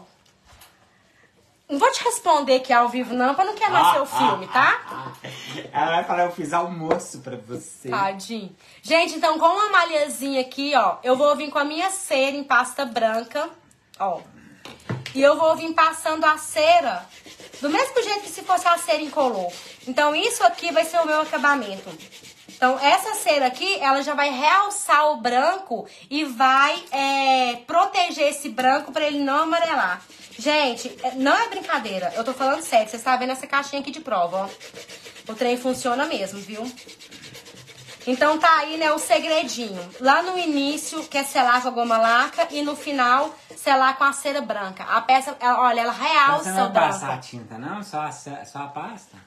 não vou te responder aqui ao vivo não, pra não queimar seu filme, tá? Ela vai falar, eu fiz almoço pra você. Tadinho. Gente, então com uma malhazinha aqui, ó, eu vou vir com a minha cera em pasta branca, ó. E eu vou vir passando a cera do mesmo jeito que se fosse a cera incolor. Então isso aqui vai ser o meu acabamento. Então essa cera aqui, ela já vai realçar o branco e vai proteger esse branco pra ele não amarelar. Gente, não é brincadeira, eu tô falando sério. Você está vendo essa caixinha aqui de prova, ó. O trem funciona mesmo, viu? Então tá aí, né, o segredinho. Lá no início, que é selar com a goma laca e no final, selar com a cera branca. A peça, olha, ela realça o branco. Você não vai passar a tinta, não? Só a pasta?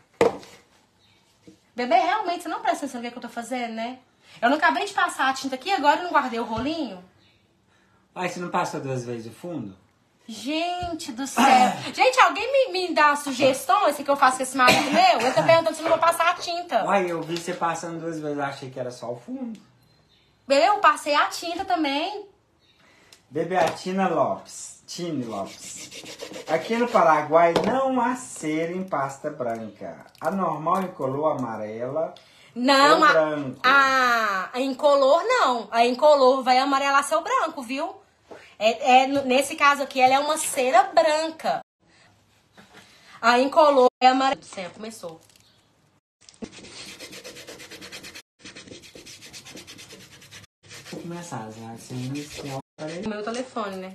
Bebê, realmente, você não presta atenção no que eu tô fazendo, né? Eu não acabei de passar a tinta aqui, agora eu não guardei o rolinho. Uai, você não passou 2 vezes o fundo? Gente do céu. Gente, alguém me dá sugestões que eu faço com esse marido meu? Eu tô perguntando se eu não vou passar a tinta. Uai, eu vi você passando 2 vezes, eu achei que era só o fundo. Bebê, eu passei a tinta também. Bebê, a Tine Lopes. Aqui no Paraguai não há cera em pasta branca. A normal incolor amarela Não, ou branco. a incolor não. A incolor vai amarelar seu branco, viu? Nesse caso aqui, ela é uma cera branca. A incolor é amarela. Sim, começou. Vou começar, já. Sem inicial. O meu telefone, né?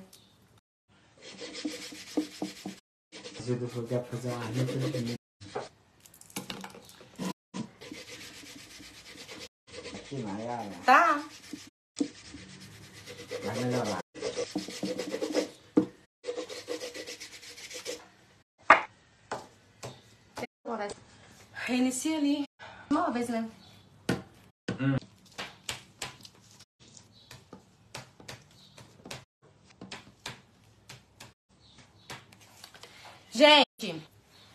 Eu falou que ia fazer uma rifa de mim. Maiara? Tá. Vai melhorar. Reinicia ali. Uma vez mesmo. Gente.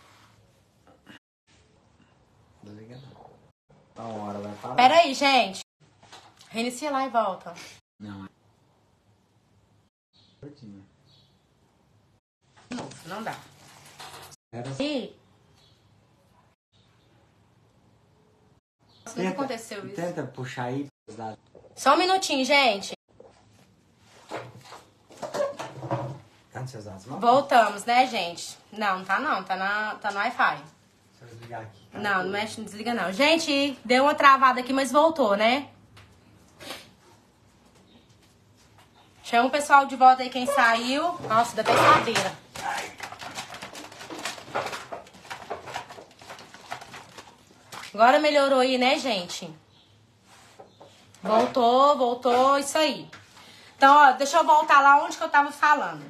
Desliga não. A hora vai parar. Pera aí, gente. Reinicia lá e volta. Não. Não dá. Era... E... Não aconteceu isso. Tenta puxar aí. Só um minutinho, gente. Tá nos seus dados, não? Voltamos, né, gente? Não, tá não. Tá no Wi-Fi. Deixa eu desligar aqui. Não, não mexe, não desliga não. Gente, deu uma travada aqui, mas voltou, né? Chama o pessoal de volta aí, quem saiu. Nossa, dá pesadeira. Agora melhorou aí, né, gente? Voltou, isso aí. Então, ó, deixa eu voltar lá onde que eu tava falando.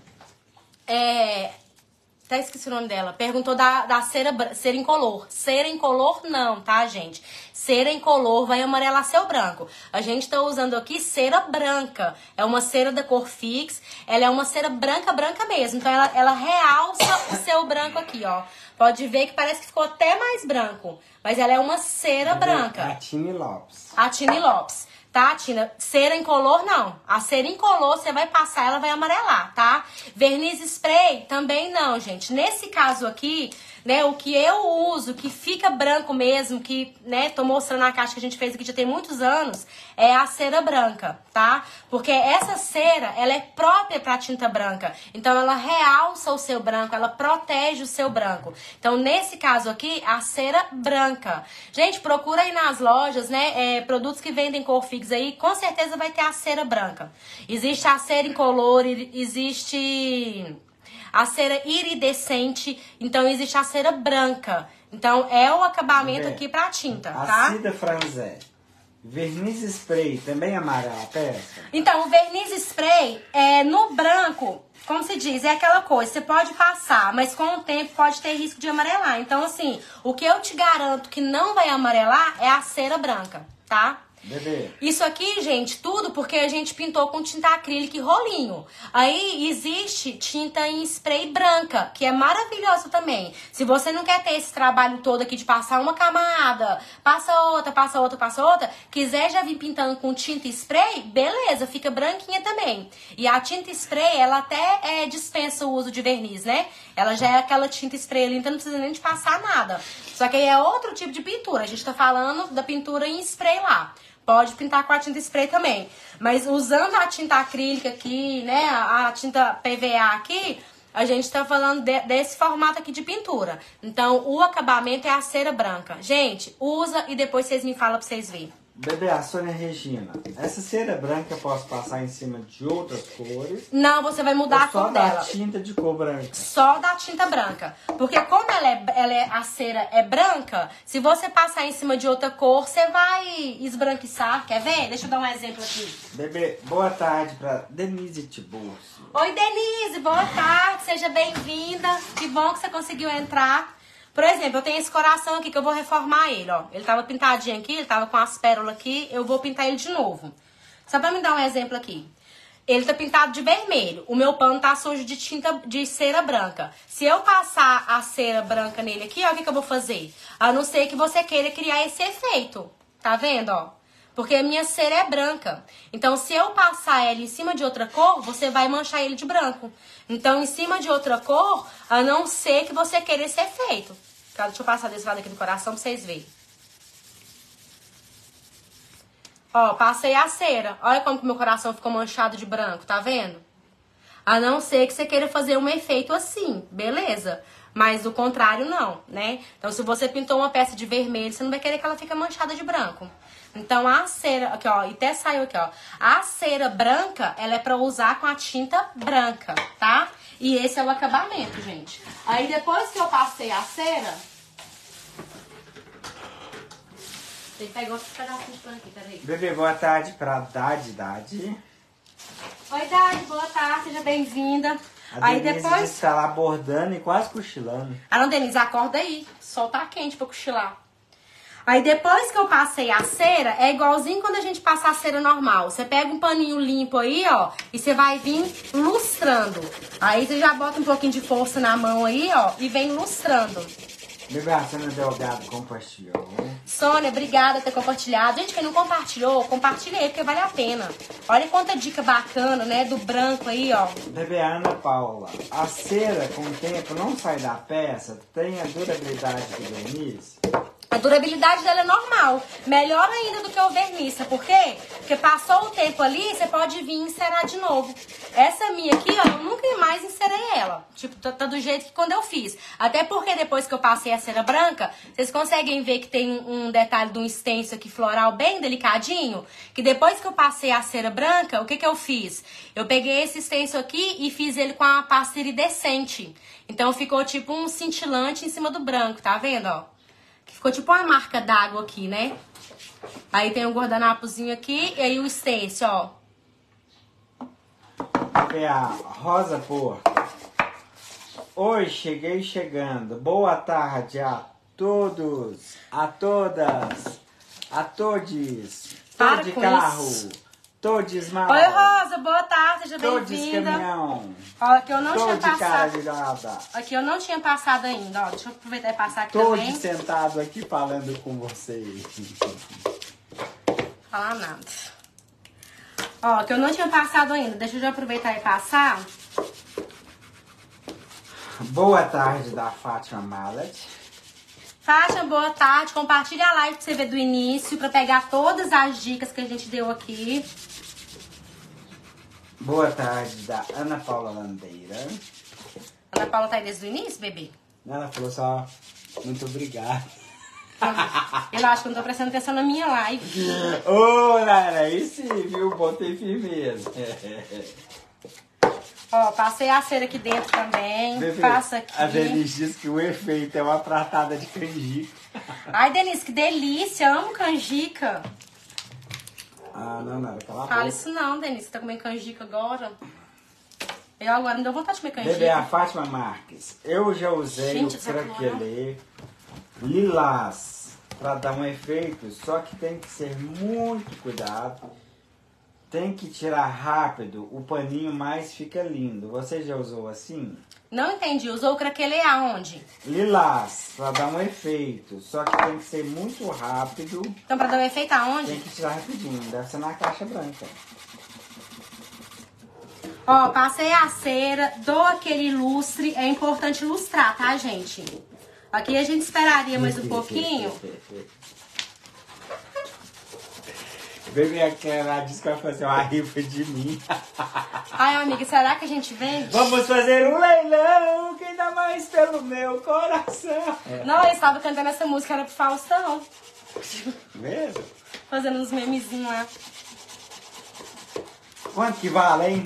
Até esqueci o nome dela. Perguntou da cera incolor. Cera incolor não, tá, gente? Cera incolor vai amarelar seu branco. A gente tá usando aqui cera branca. É uma cera da cor Fix. Ela é uma cera branca mesmo. Então, ela realça o seu branco aqui, ó. Pode ver que parece que ficou até mais branco. Mas ela é uma cera branca. A Tini Lopes. A Tini Lopes. Tá, Tina? Cera incolor, não. A cera incolor, você vai passar, ela vai amarelar, tá? Verniz spray, também não, gente. Nesse caso aqui, né, o que eu uso, que fica branco mesmo, que, né, tô mostrando na caixa que a gente fez aqui já tem muitos anos, é a cera branca, tá? Porque essa cera, ela é própria pra tinta branca. Então, ela realça o seu branco, ela protege o seu branco. Então, nesse caso aqui, a cera branca. Gente, procura aí nas lojas, né, produtos que vendem cor Fix aí, com certeza vai ter a cera branca. Existe a cera incolor, existe a cera iridescente, então existe a cera branca. Então, é o acabamento aqui pra tinta, tá? A Cida Franzé. Verniz spray também amarela a peça? Então, o verniz spray, no branco, como se diz, é aquela coisa, você pode passar, mas com o tempo pode ter risco de amarelar. Então, assim, o que eu te garanto que não vai amarelar é a cera branca, tá? Bebê. Isso aqui, gente, tudo porque a gente pintou com tinta acrílica e rolinho. Aí existe tinta em spray branca, que é maravilhosa também. Se você não quer ter esse trabalho todo aqui de passar uma camada, passa outra, quiser já vir pintando com tinta spray, beleza, fica branquinha também. E a tinta spray, ela até dispensa o uso de verniz, né? Ela já é aquela tinta spray ali, então não precisa nem de passar nada. Só que aí é outro tipo de pintura. A gente tá falando da pintura em spray lá. Pode pintar com a tinta spray também. Mas usando a tinta acrílica aqui, né, a tinta PVA aqui, a gente tá falando desse formato aqui de pintura. Então, o acabamento é a cera branca. Gente, usa e depois vocês me falam pra vocês verem. Bebê, a Sônia Regina, essa cera branca eu posso passar em cima de outras cores? Não, você vai mudar a cor dela. Só da tinta de cor branca? Só da tinta branca. Porque como a cera é branca, se você passar em cima de outra cor, você vai esbranquiçar. Quer ver? Deixa eu dar um exemplo aqui. Bebê, boa tarde pra Denise Tiburcio. Oi, Denise, boa tarde. Seja bem-vinda. Que bom que você conseguiu entrar. Por exemplo, eu tenho esse coração aqui que eu vou reformar ele, ó. Ele tava pintadinho aqui, ele tava com as pérolas aqui, eu vou pintar ele de novo. Só pra me dar um exemplo aqui. Ele tá pintado de vermelho. O meu pano tá sujo de tinta de cera branca. Se eu passar a cera branca nele aqui, ó, o que eu vou fazer? A não ser que você queira criar esse efeito. Tá vendo, ó? Porque a minha cera é branca. Então, se eu passar ela em cima de outra cor, você vai manchar ele de branco. Então, em cima de outra cor, a não ser que você queira esse efeito. Deixa eu passar desse lado aqui do coração pra vocês verem. Ó, passei a cera. Olha como que meu coração ficou manchado de branco, tá vendo? A não ser que você queira fazer um efeito assim, beleza. Mas do contrário, não, né? Então, se você pintou uma peça de vermelho, você não vai querer que ela fique manchada de branco. Então, a cera, aqui ó, e até saiu aqui ó. A cera branca, ela é pra usar com a tinta branca, tá? E esse é o acabamento, gente. Aí, depois que eu passei a cera, Ele pegou outro pedacinho de pano aqui, peraí. Bebê, boa tarde pra Dade. Oi, Dade, boa tarde, seja bem-vinda. A Aí Denise depois... está lá bordando e quase cochilando. Ah, não, Denise, acorda aí. O sol tá quente pra cochilar. Aí depois que eu passei a cera, é igualzinho quando a gente passa a cera normal. Você pega um paninho limpo aí, ó, e você vai vir lustrando. Aí você já bota um pouquinho de força na mão aí, ó, e vem lustrando. Bebê, a Sônia Delgado compartilhou. Sônia, obrigada por ter compartilhado. Gente, quem não compartilhou, compartilha aí, porque vale a pena. Olha quanta dica bacana, né, do branco aí, ó. Bebê, Ana Paula, a cera com o tempo não sai da peça, tem a durabilidade do verniz? A durabilidade dela é normal. Melhor ainda do que o verniz. Sabe por quê? Porque passou o tempo ali, você pode vir encerar de novo. Essa minha aqui, ó, eu nunca mais encerei ela. Tipo, tá do jeito que quando eu fiz. Até porque depois que eu passei a cera branca, vocês conseguem ver que tem um detalhe de um extenso aqui floral bem delicadinho. Que depois que eu passei a cera branca, o que eu fiz? Eu peguei esse extenso aqui e fiz ele com a pasta iridescente. Então ficou tipo um cintilante em cima do branco, tá vendo, ó? Ficou tipo uma marca d'água aqui, né? Aí tem um guardanapozinho aqui e aí o stencil, ó. Bebê, a Rosa Porca. Oi, cheguei chegando. Boa tarde a todos, a todas, a todos. Para Tô de com carro. isso. Todos mal. Oi, Rosa, boa tarde, seja Todos bem-vinda. caminhão. Ó, aqui eu não Tô tinha de cara passado. virada. Aqui eu não tinha passado ainda, ó. Deixa eu aproveitar e passar aqui Tô também. sentado aqui falando com vocês. Falar nada. Ó, que eu não tinha passado ainda. Deixa eu já aproveitar e passar. Boa tarde da Fátima Mallet. Fátima, boa tarde. Compartilha a live pra você ver do início, pra pegar todas as dicas que a gente deu aqui. Boa tarde da Ana Paula Landeira. Ana Paula tá aí desde o início, bebê? Ela falou só, muito obrigado. Eu acho que eu não tô prestando atenção na minha live. Ô, Nara, aí sim, viu? Botei firmeza. Ó, passei a cera aqui dentro também. Bebê, Passa aqui. a Denise diz que o efeito é uma pratada de canjica. Ai, Denise, que delícia. Amo canjica. Ah, não, Nara, cala a Fala boca. isso não, Denise. Você tá comendo canjica agora? Eu agora não deu vontade de comer canjica. Bebê, a Fátima Marques. Eu já usei Gente, o essa craquelê lilás pra dar um efeito, só que tem que ser muito cuidado. Tem que tirar rápido, o paninho mais fica lindo. Você já usou assim? Não entendi. Usou o craquelê aonde? Lilás, pra dar um efeito, só que tem que ser muito rápido. Então, pra dar um efeito aonde? Tem que tirar rapidinho, deve ser na caixa branca. Ó, passei a cera, dou aquele lustre. É importante lustrar, tá, gente? Aqui a gente esperaria mais um pouquinho. Bebê, a Clara disse que vai fazer uma rifa de mim. Ai, amiga, será que a gente vende? Vamos fazer um leilão, quem dá mais pelo meu coração. Não, eu estava cantando essa música, era pro Faustão. Mesmo? Fazendo uns memezinhos lá. Quanto que vale, hein?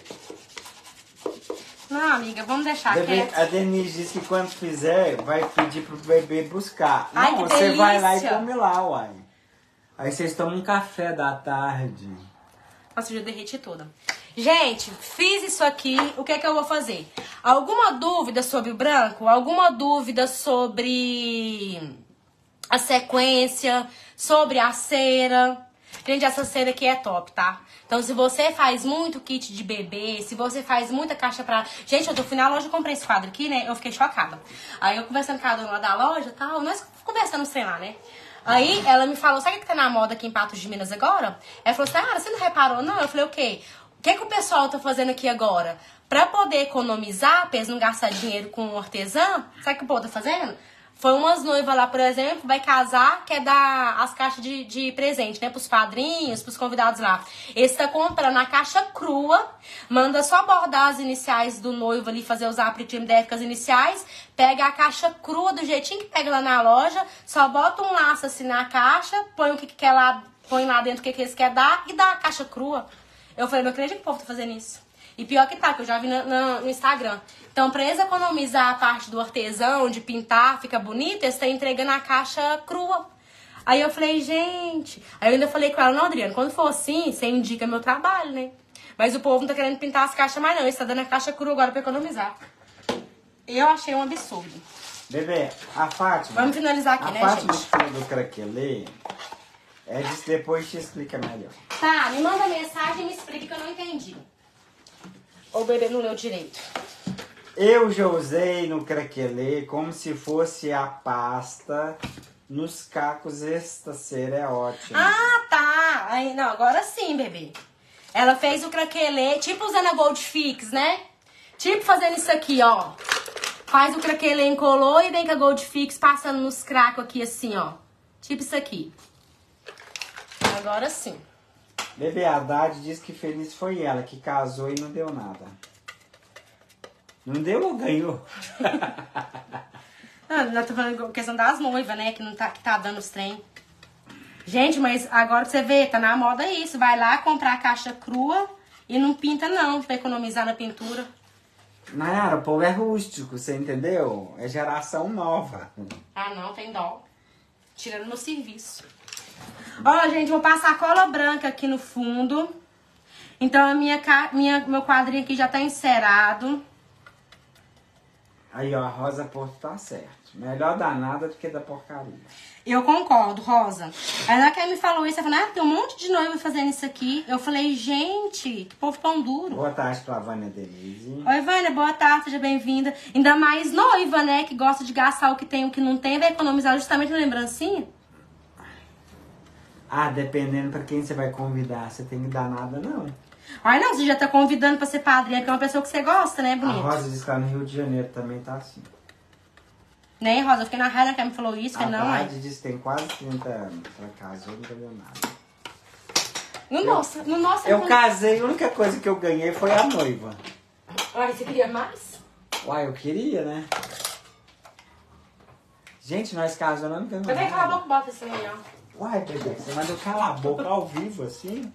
Não, amiga, vamos deixar Bebê, quieto. a Denise disse que quando fizer, vai pedir pro bebê buscar. Ai, não, que você vai lá e delícia. come lá, uai. Aí vocês tomam um café da tarde. Nossa, eu já derreti toda. Gente, fiz isso aqui. O que é que eu vou fazer? Alguma dúvida sobre o branco? Alguma dúvida sobre a sequência? Sobre a cera? Gente, essa cera aqui é top, tá? Então, se você faz muito kit de bebê, se você faz muita caixa pra... Gente, eu fui na loja e comprei esse quadro aqui, né? Eu fiquei chocada. Aí eu conversando com a dona lá da loja e tal, nós conversando, sei lá, né? Aí ela me falou, sabe o que tá na moda aqui em Patos de Minas agora? Ela falou assim, ah, você não reparou não? Eu falei, o quê? O que o pessoal tá fazendo aqui agora? Pra poder economizar, pra eles não gastar dinheiro com um artesã, sabe o que o povo tá fazendo? Foi umas noivas lá, por exemplo, vai casar, quer dar as caixas de presente, né? Pros padrinhos, pros convidados lá. Eles tá comprando a caixa crua, manda só bordar as iniciais do noivo ali, fazer os aplicativos iniciais, pega a caixa crua do jeitinho que pega lá na loja, só bota um laço assim na caixa, põe o que quer lá, põe lá dentro o que eles querem dar e dá a caixa crua. Eu falei, não acredito que o povo tá fazendo isso. E pior que tá, que eu já vi no Instagram. Então, pra eles economizar a parte do artesão, de pintar, fica bonito, eles estão entregando a caixa crua. Aí eu falei, gente... Aí eu ainda falei com ela, não, Adriana, quando for assim, você indica meu trabalho, né? Mas o povo não tá querendo pintar as caixas mais não. Eles tá dando a caixa crua agora pra economizar. Eu achei um absurdo. Bebê, a Fátima... Vamos finalizar aqui, né, gente? A Fátima que falou do craquelê, depois te explica melhor. Tá, me manda mensagem e me explica que eu não entendi. Ou o bebê não leu direito. Eu já usei no craquelê como se fosse a pasta nos cacos. Esta cera é ótima. Ah, tá. Aí, não, agora sim, bebê. Ela fez o craquelê, tipo usando a Gold Fix, né? Tipo fazendo isso aqui, ó. Faz o craquelê, encolou e vem com a Gold Fix passando nos cracos aqui assim, ó. Tipo isso aqui. Agora sim. Bebê, a Haddad disse que feliz foi ela, que casou e não deu nada. Não deu ou ganhou? Não, nós tô falando questão das noivas, né? Que tá dando os trem. Gente, mas agora você vê, tá na moda isso. Vai lá comprar a caixa crua e não pinta não, pra economizar na pintura. Nayara, o povo é rústico, você entendeu? É geração nova. Ah, não, tem dó. Tirando meu serviço. Ó, gente, vou passar cola branca aqui no fundo. Então, meu quadrinho aqui já tá encerado. Aí, ó, a Rosa Porto tá certo. Melhor dar nada do que da porcaria. Eu concordo, Rosa. Aí na que ela me falou isso, ela falou, tem um monte de noiva fazendo isso aqui. Eu falei, gente, que povo pão duro. Boa tarde pra Vânia Denise. Oi, Vânia, boa tarde, seja bem-vinda. Ainda mais noiva, né, que gosta de gastar o que tem, o que não tem, vai economizar justamente na lembrancinha. Ah, dependendo pra quem você vai convidar, você tem que dar nada, não. Ai, não, você já tá convidando pra ser padrinha, porque é uma pessoa que você gosta, né, A bonito? Rosa disse que lá no Rio de Janeiro também tá assim. Né, Rosa? Eu fiquei na raiva que ela me falou isso, que A não, Haddad disse que tem quase 30 anos. Ela casou e não ganhou nada. No nosso... Eu casei, a única coisa que eu ganhei foi a noiva. Ai, você queria mais? Uai, eu queria, né? Gente, nós casamos, não ganhamos Peraí, cala a nada. boca, bota esse aí, ó. Uai, bebê, você mandou calar a boca ao vivo, assim?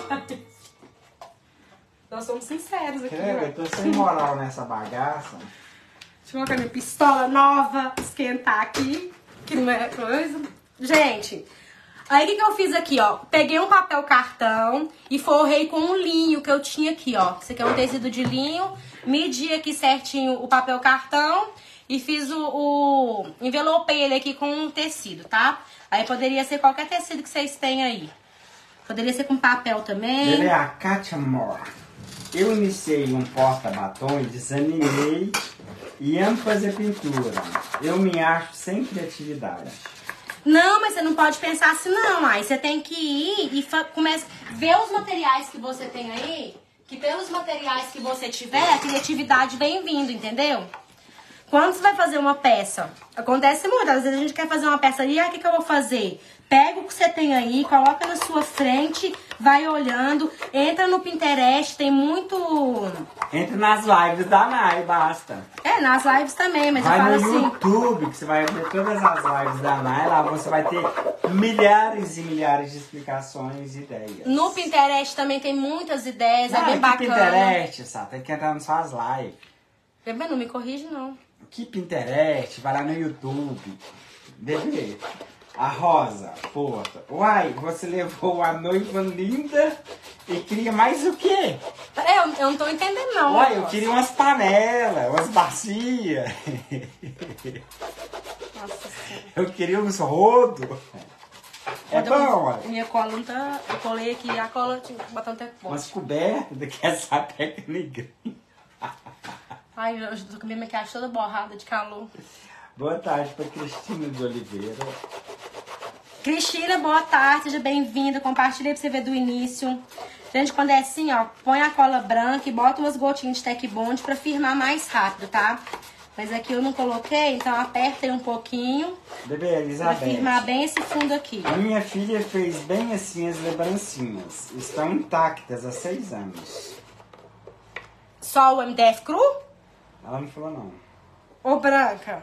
Nós somos sinceros aqui, Credo, né? eu tô sem moral nessa bagaça. Deixa eu colocar minha pistola nova, esquentar aqui, que não é coisa. Gente, aí o que eu fiz aqui, ó? Peguei um papel cartão e forrei com um linho que eu tinha aqui, ó. Esse aqui é um tecido de linho. Medi aqui certinho o papel cartão e fiz envelopei ele aqui com um tecido, tá? Aí poderia ser qualquer tecido que vocês têm aí. Poderia ser com papel também. Bebê, a Katia Moore. Eu iniciei um porta-batom e desanimei e amo fazer pintura. Eu me acho sem criatividade. Não, mas você não pode pensar assim, não. Aí você tem que ir e começa ver os materiais que você tem aí, que pelos materiais que você tiver, a criatividade vem vindo, entendeu? Quando você vai fazer uma peça, acontece muito, às vezes a gente quer fazer uma peça e aí, o que eu vou fazer? Pega o que você tem aí, coloca na sua frente, vai olhando, entra no Pinterest, tem muito... Entra nas lives da Nai, basta. É, nas lives também, mas Vai eu falo no assim... YouTube, que você vai ver todas as lives da Nai, lá você vai ter milhares e milhares de explicações e ideias. No Pinterest também tem muitas ideias, é bem que bacana. Pinterest, sabe? Tem que entrar nas suas lives. Bebê, não me corrige, não. Que Pinterest, vai lá no YouTube. Bebê, a Rosa, porra. Uai, você levou a noiva linda e queria mais o quê? Eu não tô entendendo, não. Uai, eu Rosa. queria umas panelas, umas bacias. Nossa Senhora. Eu queria uns rodos. É bom, uai. Minha cola não tá... Eu colei aqui a cola, botando até bom. Umas cobertas daquela sapeca negra. Ai, eu tô com minha maquiagem toda borrada de calor. Boa tarde para Cristina de Oliveira. Cristina, boa tarde, seja bem-vinda. Compartilhei pra você ver do início. Gente, quando é assim, ó, põe a cola branca e bota umas gotinhas de Tec Bond pra firmar mais rápido, tá? Mas aqui eu não coloquei, então aperta aí um pouquinho. Bebê, Elizabeth. Pra firmar bem esse fundo aqui. A minha filha fez bem assim as lembrancinhas. Estão intactas há 6 anos. Só o MDF cru? Ela não falou não. Ou branca?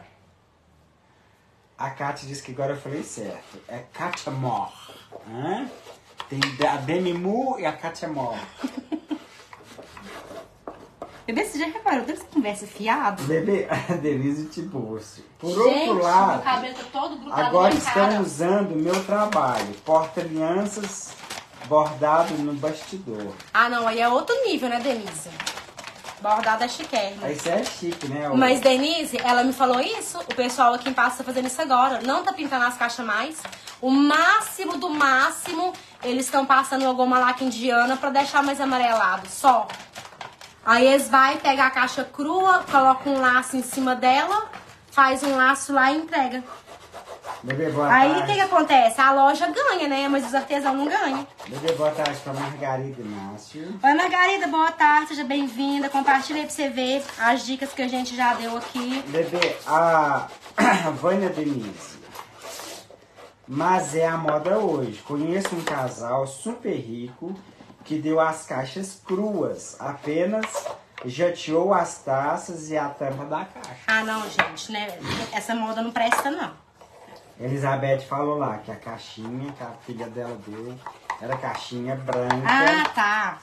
A Kátia disse que agora eu falei certo. É Katia Moore. Hã? Tem a Demi Moore e a Katia Moore. Bebê, você já reparou que essa conversa fiada? Bebê, a Denise tipo, por Gente, outro lado, meu cabelo tá todo grudado agora na minha cara. estão usando o meu trabalho, porta-alianças bordado no bastidor. Ah, não, aí é outro nível, né, Denise? Bordado é chiquérrimo. Aí isso é chique, né? Mas Denise, ela me falou isso, o pessoal aqui em Passo tá fazendo isso agora. Não tá pintando as caixas mais. O máximo do máximo, eles estão passando uma goma laca indiana pra deixar mais amarelado, só. Aí eles vai pegar a caixa crua, coloca um laço em cima dela, faz um laço lá e entrega. Bebê, boa Aí o tarde. que acontece? A loja ganha, né? Mas os artesãos não ganham. Bebê, boa tarde pra Margarida Inácio. Oi, Margarida, boa tarde, seja bem-vinda. Compartilha aí pra você ver as dicas que a gente já deu aqui. Bebê, a Vânia Denise. Mas é a moda hoje. Conheço um casal super rico que deu as caixas cruas. Apenas jateou as taças e a tampa da caixa. Ah, não, gente, né? Essa moda não presta, não. Elizabeth falou lá que a caixinha que a filha dela deu era caixinha branca. Ah, tá.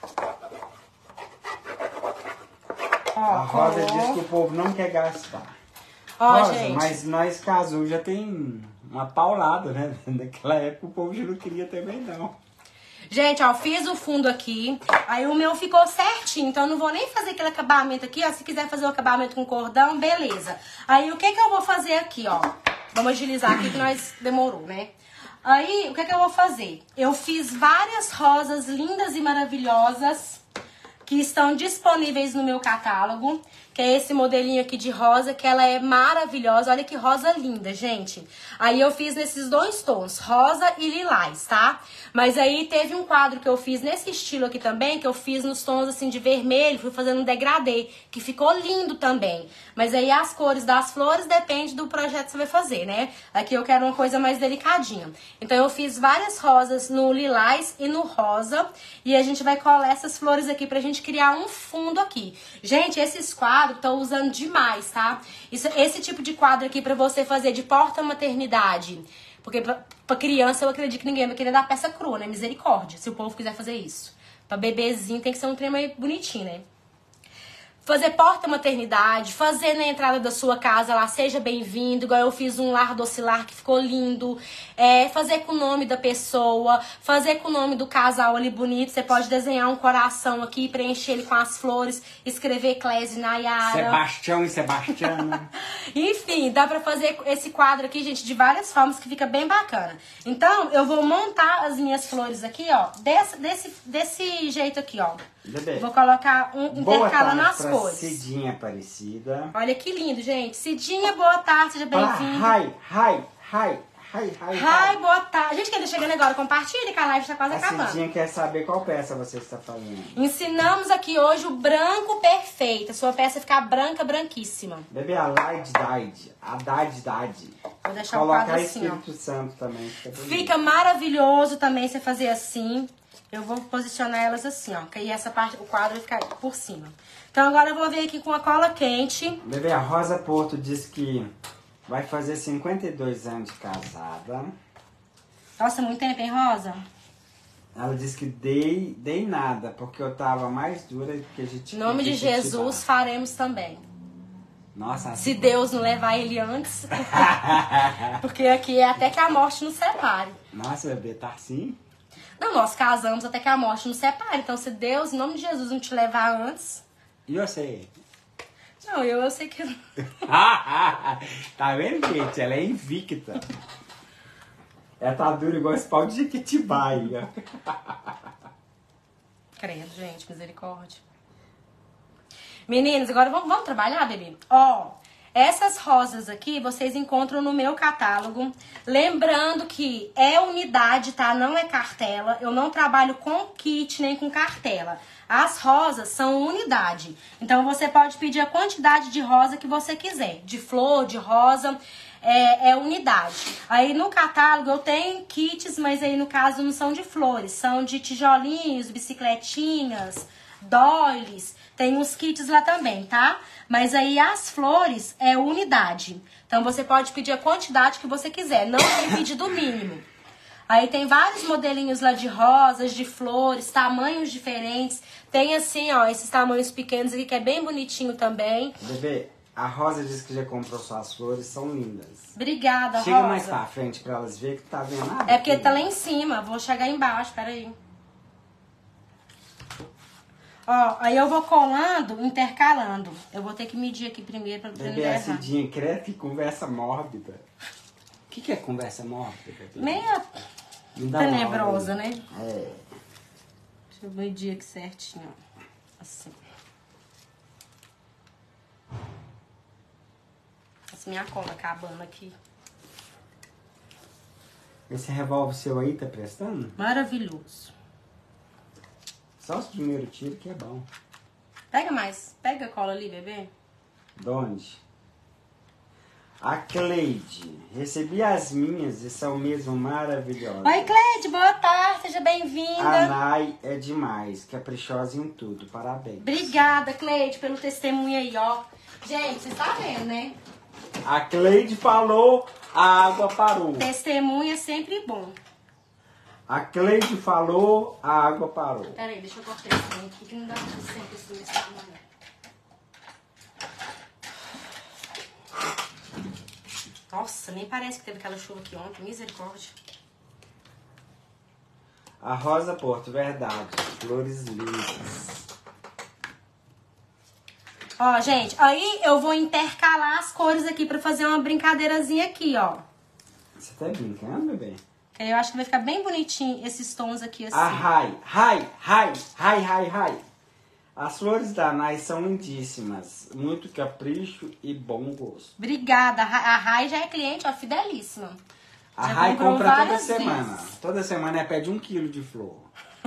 Ó, A Rosa ó. diz que o povo não quer gastar. Ó, Rosa, gente. mas nós casou já tem uma paulada, né? Naquela época o povo já não queria também, não. Gente, ó, fiz o fundo aqui. Aí o meu ficou certinho. Então eu não vou nem fazer aquele acabamento aqui, ó. Se quiser fazer o acabamento com cordão, beleza. Aí o que eu vou fazer aqui, ó? Vamos agilizar aqui que nós demorou, né? Aí, o que eu vou fazer? Eu fiz várias rosas lindas e maravilhosas que estão disponíveis no meu catálogo, que é esse modelinho aqui de rosa, que ela é maravilhosa. Olha que rosa linda, gente. Aí eu fiz nesses dois tons, rosa e lilás, tá? Mas aí teve um quadro que eu fiz nesse estilo aqui também, que eu fiz nos tons assim de vermelho, fui fazendo um degradê, que ficou lindo também. Mas aí as cores das flores depende do projeto que você vai fazer, né? Aqui eu quero uma coisa mais delicadinha. Então eu fiz várias rosas no lilás e no rosa, e a gente vai colar essas flores aqui pra gente criar um fundo aqui. Gente, esses quadros estão usando demais, tá? Esse tipo de quadro aqui pra você fazer de porta-maternidade. Porque pra criança eu acredito que ninguém vai querer dar peça crua, né? Misericórdia, se o povo quiser fazer isso. Pra bebezinho tem que ser um trem meio bonitinho, né? Fazer porta-maternidade, fazer na entrada da sua casa lá, seja bem-vindo, igual eu fiz um lar docilar que ficou lindo. Fazer com o nome da pessoa, fazer com o nome do casal ali bonito. Você pode desenhar um coração aqui, preencher ele com as flores, escrever Clésia e Nayara. Sebastião e Sebastiana. Enfim, dá pra fazer esse quadro aqui, gente, de várias formas que fica bem bacana. Então, eu vou montar as minhas flores aqui, ó, desse jeito aqui, ó. Bebê. Vou colocar intercalando as pra cores. Cidinha Aparecida. Olha que lindo, gente. Cidinha, boa tarde, seja bem-vindo. Hi, boa tarde. Gente, quem tá chegando agora, compartilha que a live tá quase A acabando. Cidinha quer saber qual peça você está fazendo. Ensinamos aqui hoje o branco perfeito. A sua peça ficar branca, branquíssima. Bebê, a Light Dide. A Dide. Vou deixar o Colocar quadro assim, ó. Espírito Santo também. Fica bonito. Fica maravilhoso também você fazer assim. Eu vou posicionar elas assim, ó. Que aí essa parte, o quadro vai ficar por cima. Então agora eu vou vir aqui com a cola quente. Bebê, a Rosa Porto diz que vai fazer 52 anos de casada. Nossa, muito tempo, hein, Rosa? Ela disse que dei nada, porque eu tava mais dura do que a gente... Em nome de Jesus, faremos também. Nossa, Se Deus não levar ele antes. Porque aqui é até que a morte nos separe. Nossa, bebê, tá assim? Não, nós casamos até que a morte nos separe. Então, se Deus, em nome de Jesus, não te levar antes... E você? Não, eu sei que... Tá vendo, gente? Ela é invicta. Ela tá dura igual esse pau de Jequitibá aí, ó. Credo, gente, misericórdia. Meninas, agora vamos trabalhar, bebê? Ó, essas rosas aqui vocês encontram no meu catálogo. Lembrando que é unidade, tá? Não é cartela. Eu não trabalho com kit nem com cartela. As rosas são unidade. Então você pode pedir a quantidade de rosa que você quiser. De flor, de rosa, é unidade. Aí no catálogo eu tenho kits, mas aí no caso não são de flores. São de tijolinhos, bicicletinhas, doilies. Tem uns kits lá também, tá? Mas aí as flores é unidade. Então você pode pedir a quantidade que você quiser. Não tem pedido mínimo. Aí tem vários modelinhos lá de rosas, de flores, tamanhos diferentes. Tem assim, ó, esses tamanhos pequenos aqui que é bem bonitinho também. Bebê, a Rosa disse que já comprou suas flores, são lindas. Obrigada, Chega Rosa. mais pra frente pra elas verem que tá vendo nada. É porque tá lá em cima, vou chegar embaixo, peraí. Ó, aí eu vou colando, intercalando. Eu vou ter que medir aqui primeiro pra não Bebê, dar a errado. Cidinha crê que conversa mórbida. O que é conversa mórbida, bebê? Meia Me dá uma tenebrosa, aula aí. né? É. Deixa eu medir aqui certinho, ó. Assim. Essa minha cola acabando aqui. Esse revólver seu aí tá prestando? Maravilhoso. Só os primeiros tiros que é bom. Pega mais. Pega a cola ali, bebê. De onde? A Cleide. Recebi as minhas e são mesmo maravilhosas. Oi, Cleide. Boa tarde. Seja A bem-vinda. Nai é demais, caprichosa em tudo. Parabéns. Obrigada, Cleide, pelo testemunho aí, ó. Gente, vocês tá vendo, né? A Cleide falou, a água parou. Testemunho é sempre bom. A Cleide falou, a água parou. Peraí, deixa eu cortar esse trem aqui que não dá pra fazer sempre assim nesse tamanho. Nossa, nem parece que teve aquela chuva aqui ontem. Misericórdia. A Rosa Porto, verdade. Flores lindas. Ó, gente, aí eu vou intercalar as cores aqui pra fazer uma brincadeirazinha aqui, ó. Você tá brincando, bebê? Que aí eu acho que vai ficar bem bonitinho esses tons aqui assim. A Rai. As flores da Nai são lindíssimas. Muito capricho e bom gosto. Obrigada. A Rai já é cliente, ó, fidelíssima. A Já Rai comprou compra toda várias semana. vezes. Toda semana ela pede 1 quilo de flor.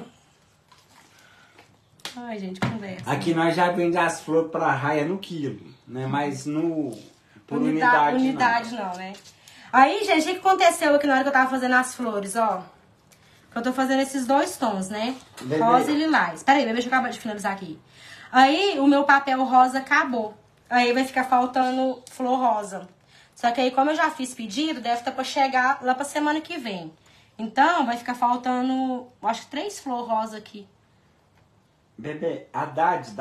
Ai, gente, conversa. Aqui nós já vendemos as flores pra Raia no quilo, né? Mas no... Por unidade não, né? Aí, gente, o que aconteceu aqui na hora que eu tava fazendo as flores, ó? Que eu tô fazendo esses 2 tons, né? Bebê. Rosa e lilás. Peraí, bebê, deixa eu acabar de finalizar aqui. Aí, o meu papel rosa acabou. Aí vai ficar faltando flor rosa. Só que aí, como eu já fiz pedido, deve estar pra chegar lá pra semana que vem. Então, vai ficar faltando, acho que 3 flor rosa aqui. Bebê, a Dade.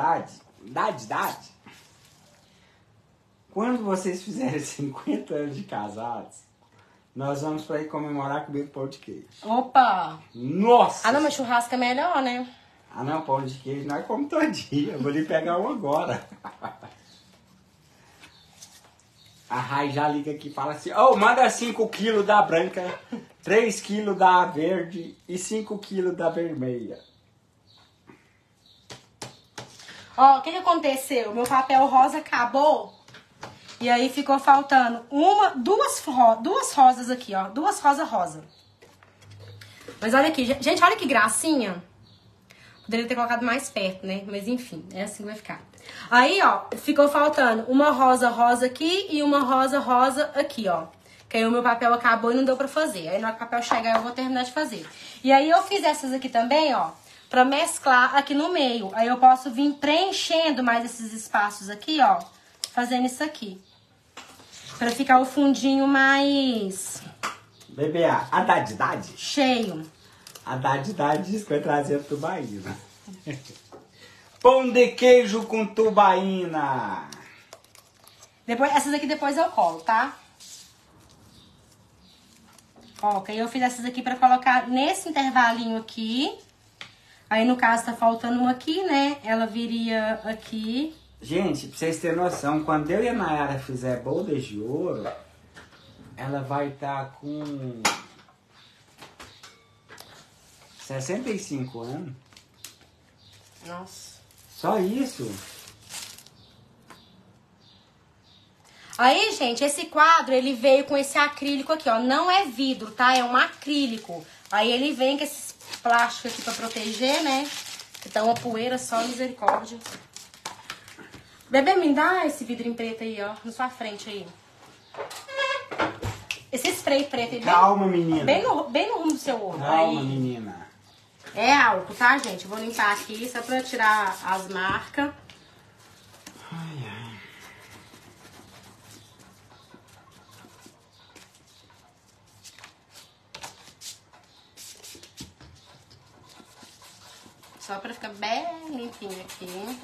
Quando vocês fizerem 50 anos de casados, nós vamos pra ir comemorar comigo pão de queijo. Opa! Nossa! Ah, não, mas churrasco é melhor, né? Ah não, pão de queijo nós comemos todo dia. Eu vou lhe pegar um agora. A Rai já liga aqui e fala assim, oh, manda 5 quilos da branca, 3 quilos da verde e 5 quilos da vermelha. Ó, o que aconteceu? Meu papel rosa acabou. E aí ficou faltando duas rosas aqui, ó. 2 rosa. Mas olha aqui, gente, olha que gracinha. Poderia ter colocado mais perto, né? Mas enfim, é assim que vai ficar. Aí, ó, ficou faltando uma rosa aqui e uma rosa aqui, ó. Que aí o meu papel acabou e não deu pra fazer. Aí na hora que o papel chegar eu vou terminar de fazer. E aí eu fiz essas aqui também, ó, pra mesclar aqui no meio. Aí eu posso vir preenchendo mais esses espaços aqui, ó, fazendo isso aqui. Pra ficar o fundinho mais... Bebê, a Dade cheio. A Dade diz que vai trazer tubaína. Pão de queijo com tubaína. Essas aqui depois eu colo, tá? Ó, que aí eu fiz essas aqui pra colocar nesse intervalinho aqui. Aí, no caso, tá faltando uma aqui, né? Ela viria aqui. Gente, pra vocês terem noção, quando eu e a Nayara fizer bodas de ouro, ela vai estar com 65 anos. Nossa. Só isso? Aí, gente, esse quadro, ele veio com esse acrílico aqui, ó. Não é vidro, tá? É um acrílico. Aí ele vem com esses plásticos aqui pra proteger, né? Que tá uma poeira só, misericórdia. Bebê, me dá esse vidrinho preto aí, ó. Na sua frente aí. Esse spray preto aí. Calma, menina. Bem no rumo do seu olho. Calma, Aí. menina. É álcool, tá, gente? Eu vou limpar aqui só pra tirar as marcas. Ai, ai. Só pra ficar bem limpinho aqui.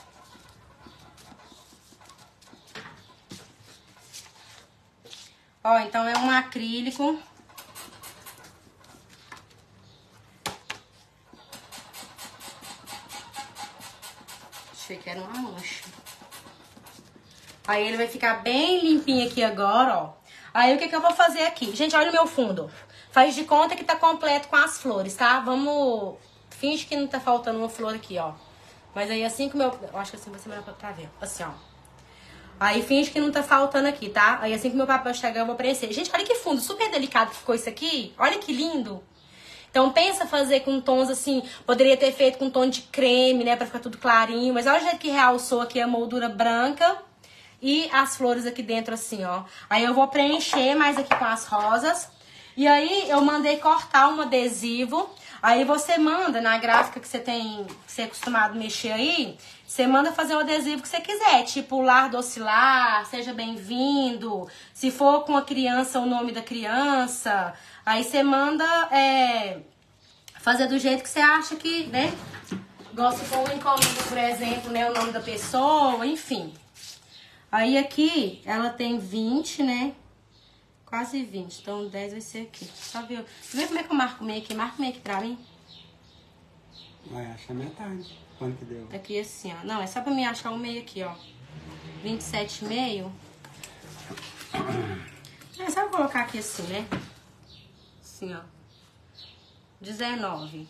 Ó, então é um acrílico. Achei que era uma mancha. Aí ele vai ficar bem limpinho aqui agora, ó. Aí o que eu vou fazer aqui? Gente, olha o meu fundo. Faz de conta que tá completo com as flores, tá? Vamos... Finge que não tá faltando uma flor aqui, ó. Mas aí assim que o meu... Eu acho que assim vai ser melhor pra ver. Assim, ó. Aí finge que não tá faltando aqui, tá? Aí assim que o meu papel chegar eu vou preencher. Gente, olha que fundo super delicado que ficou isso aqui. Olha que lindo. Então pensa fazer com tons assim, poderia ter feito com tom de creme, né, pra ficar tudo clarinho, mas olha o jeito que realçou aqui a moldura branca e as flores aqui dentro assim, ó. Aí eu vou preencher mais aqui com as rosas. E aí eu mandei cortar um adesivo. Aí você manda na gráfica que você tem, que você é acostumado a mexer aí, você manda fazer o adesivo que você quiser, tipo lar docilar, seja bem-vindo, se for com a criança, o nome da criança. Aí você manda fazer do jeito que você acha que, né? Gosta de pôr uma encomenda, por exemplo, né? O nome da pessoa, enfim. Aí aqui, ela tem 20, né? Quase 20. Então 10 vai ser aqui. Só ver. Vê como é que eu marco meio aqui. Marca meio aqui pra mim. Vai achar metade. Quanto que deu? Aqui assim, ó. Não, é só pra mim achar o meio aqui, ó. 27,5. É só eu colocar aqui assim, né? Assim, ó. 19.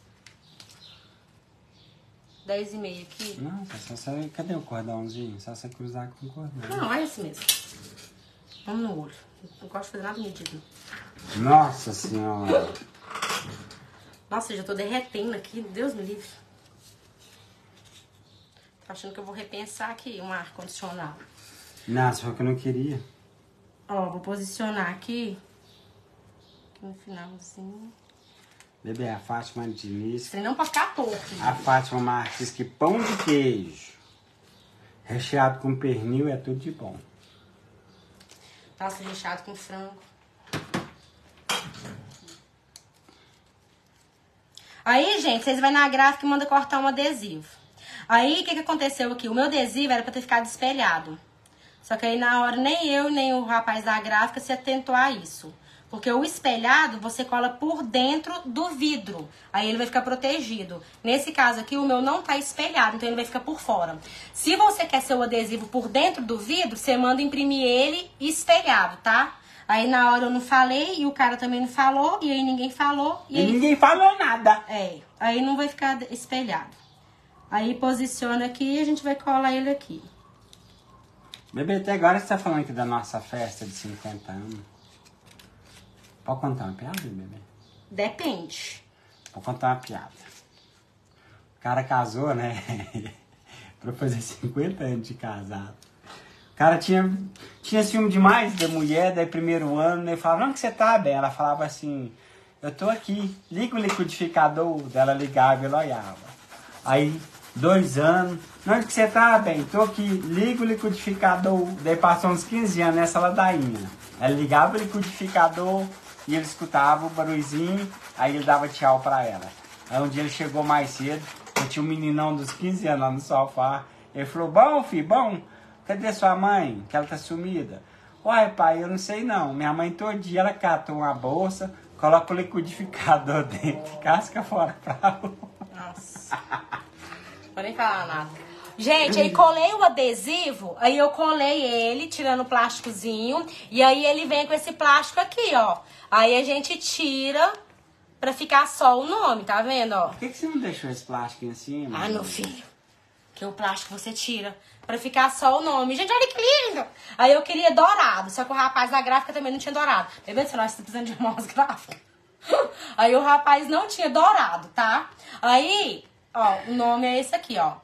10,5 aqui. Não, só você... Cadê o cordãozinho? Só você cruzar com o cordão. Não, é esse mesmo. Vamos no olho. Não gosto de fazer nada medido. Nossa senhora. Nossa, eu já tô derretendo aqui. Deus me livre. Tô achando que eu vou repensar aqui um ar-condicionado. Não, só que eu não queria. Ó, vou posicionar aqui. Aqui no finalzinho. Bebê, a Fátima Diniz. Você não pode ficar torto. A Fátima Marques, que pão de queijo recheado com pernil é tudo de bom. Nossa, recheado com frango. Aí, gente, vocês vão na gráfica e mandam cortar um adesivo. Aí, o que aconteceu aqui? O meu adesivo era pra ter ficado espelhado. Só que aí, na hora, nem eu, nem o rapaz da gráfica se atentou a isso. Porque o espelhado, você cola por dentro do vidro. Aí ele vai ficar protegido. Nesse caso aqui, o meu não tá espelhado, então ele vai ficar por fora. Se você quer seu adesivo por dentro do vidro, você manda imprimir ele espelhado, tá? Aí na hora eu não falei, e o cara também não falou, e aí ninguém falou. E aí... ninguém falou nada. Aí não vai ficar espelhado. Aí posiciona aqui e a gente vai colar ele aqui. Bebê, até agora você tá falando aqui da nossa festa de 50 anos. Pode contar uma piada, bebê? Depende. Pode contar uma piada. O cara casou, né? Pra fazer 50 anos de casado. O cara tinha ciúme demais da mulher, daí primeiro ano, né? Ele falava, não, que você tá bem. Ela falava assim, eu tô aqui, liga o liquidificador. Ela ligava e ele olhava. Aí, 2 anos, não, que você tá bem, tô aqui, liga o liquidificador. Daí passou uns 15 anos nessa ladainha. Ela ligava o liquidificador e ele escutava o barulhinho, aí ele dava tchau pra ela. Aí um dia ele chegou mais cedo, eu tinha um meninão dos 15 anos lá no sofá. Ele falou, bom, filho, bom, cadê sua mãe? Que ela tá sumida. Uai, pai, eu não sei não. Minha mãe todo dia ela cata uma bolsa, coloca o liquidificador dentro e casca fora pra rua. Nossa. Não vou nem falar nada. Gente, aí colei o adesivo, aí eu colei ele, tirando o plásticozinho, e aí ele vem com esse plástico aqui, ó. Aí a gente tira pra ficar só o nome, tá vendo, ó? Por que você não deixou esse plástico em cima? Ah, meu filho, que o plástico você tira pra ficar só o nome. Gente, olha que lindo! Aí eu queria dourado, só que o rapaz da gráfica também não tinha dourado. Tá vendo se nós estamos precisando de irmãos gráficas? Aí o rapaz não tinha dourado, tá? Aí, ó, o nome é esse aqui, ó.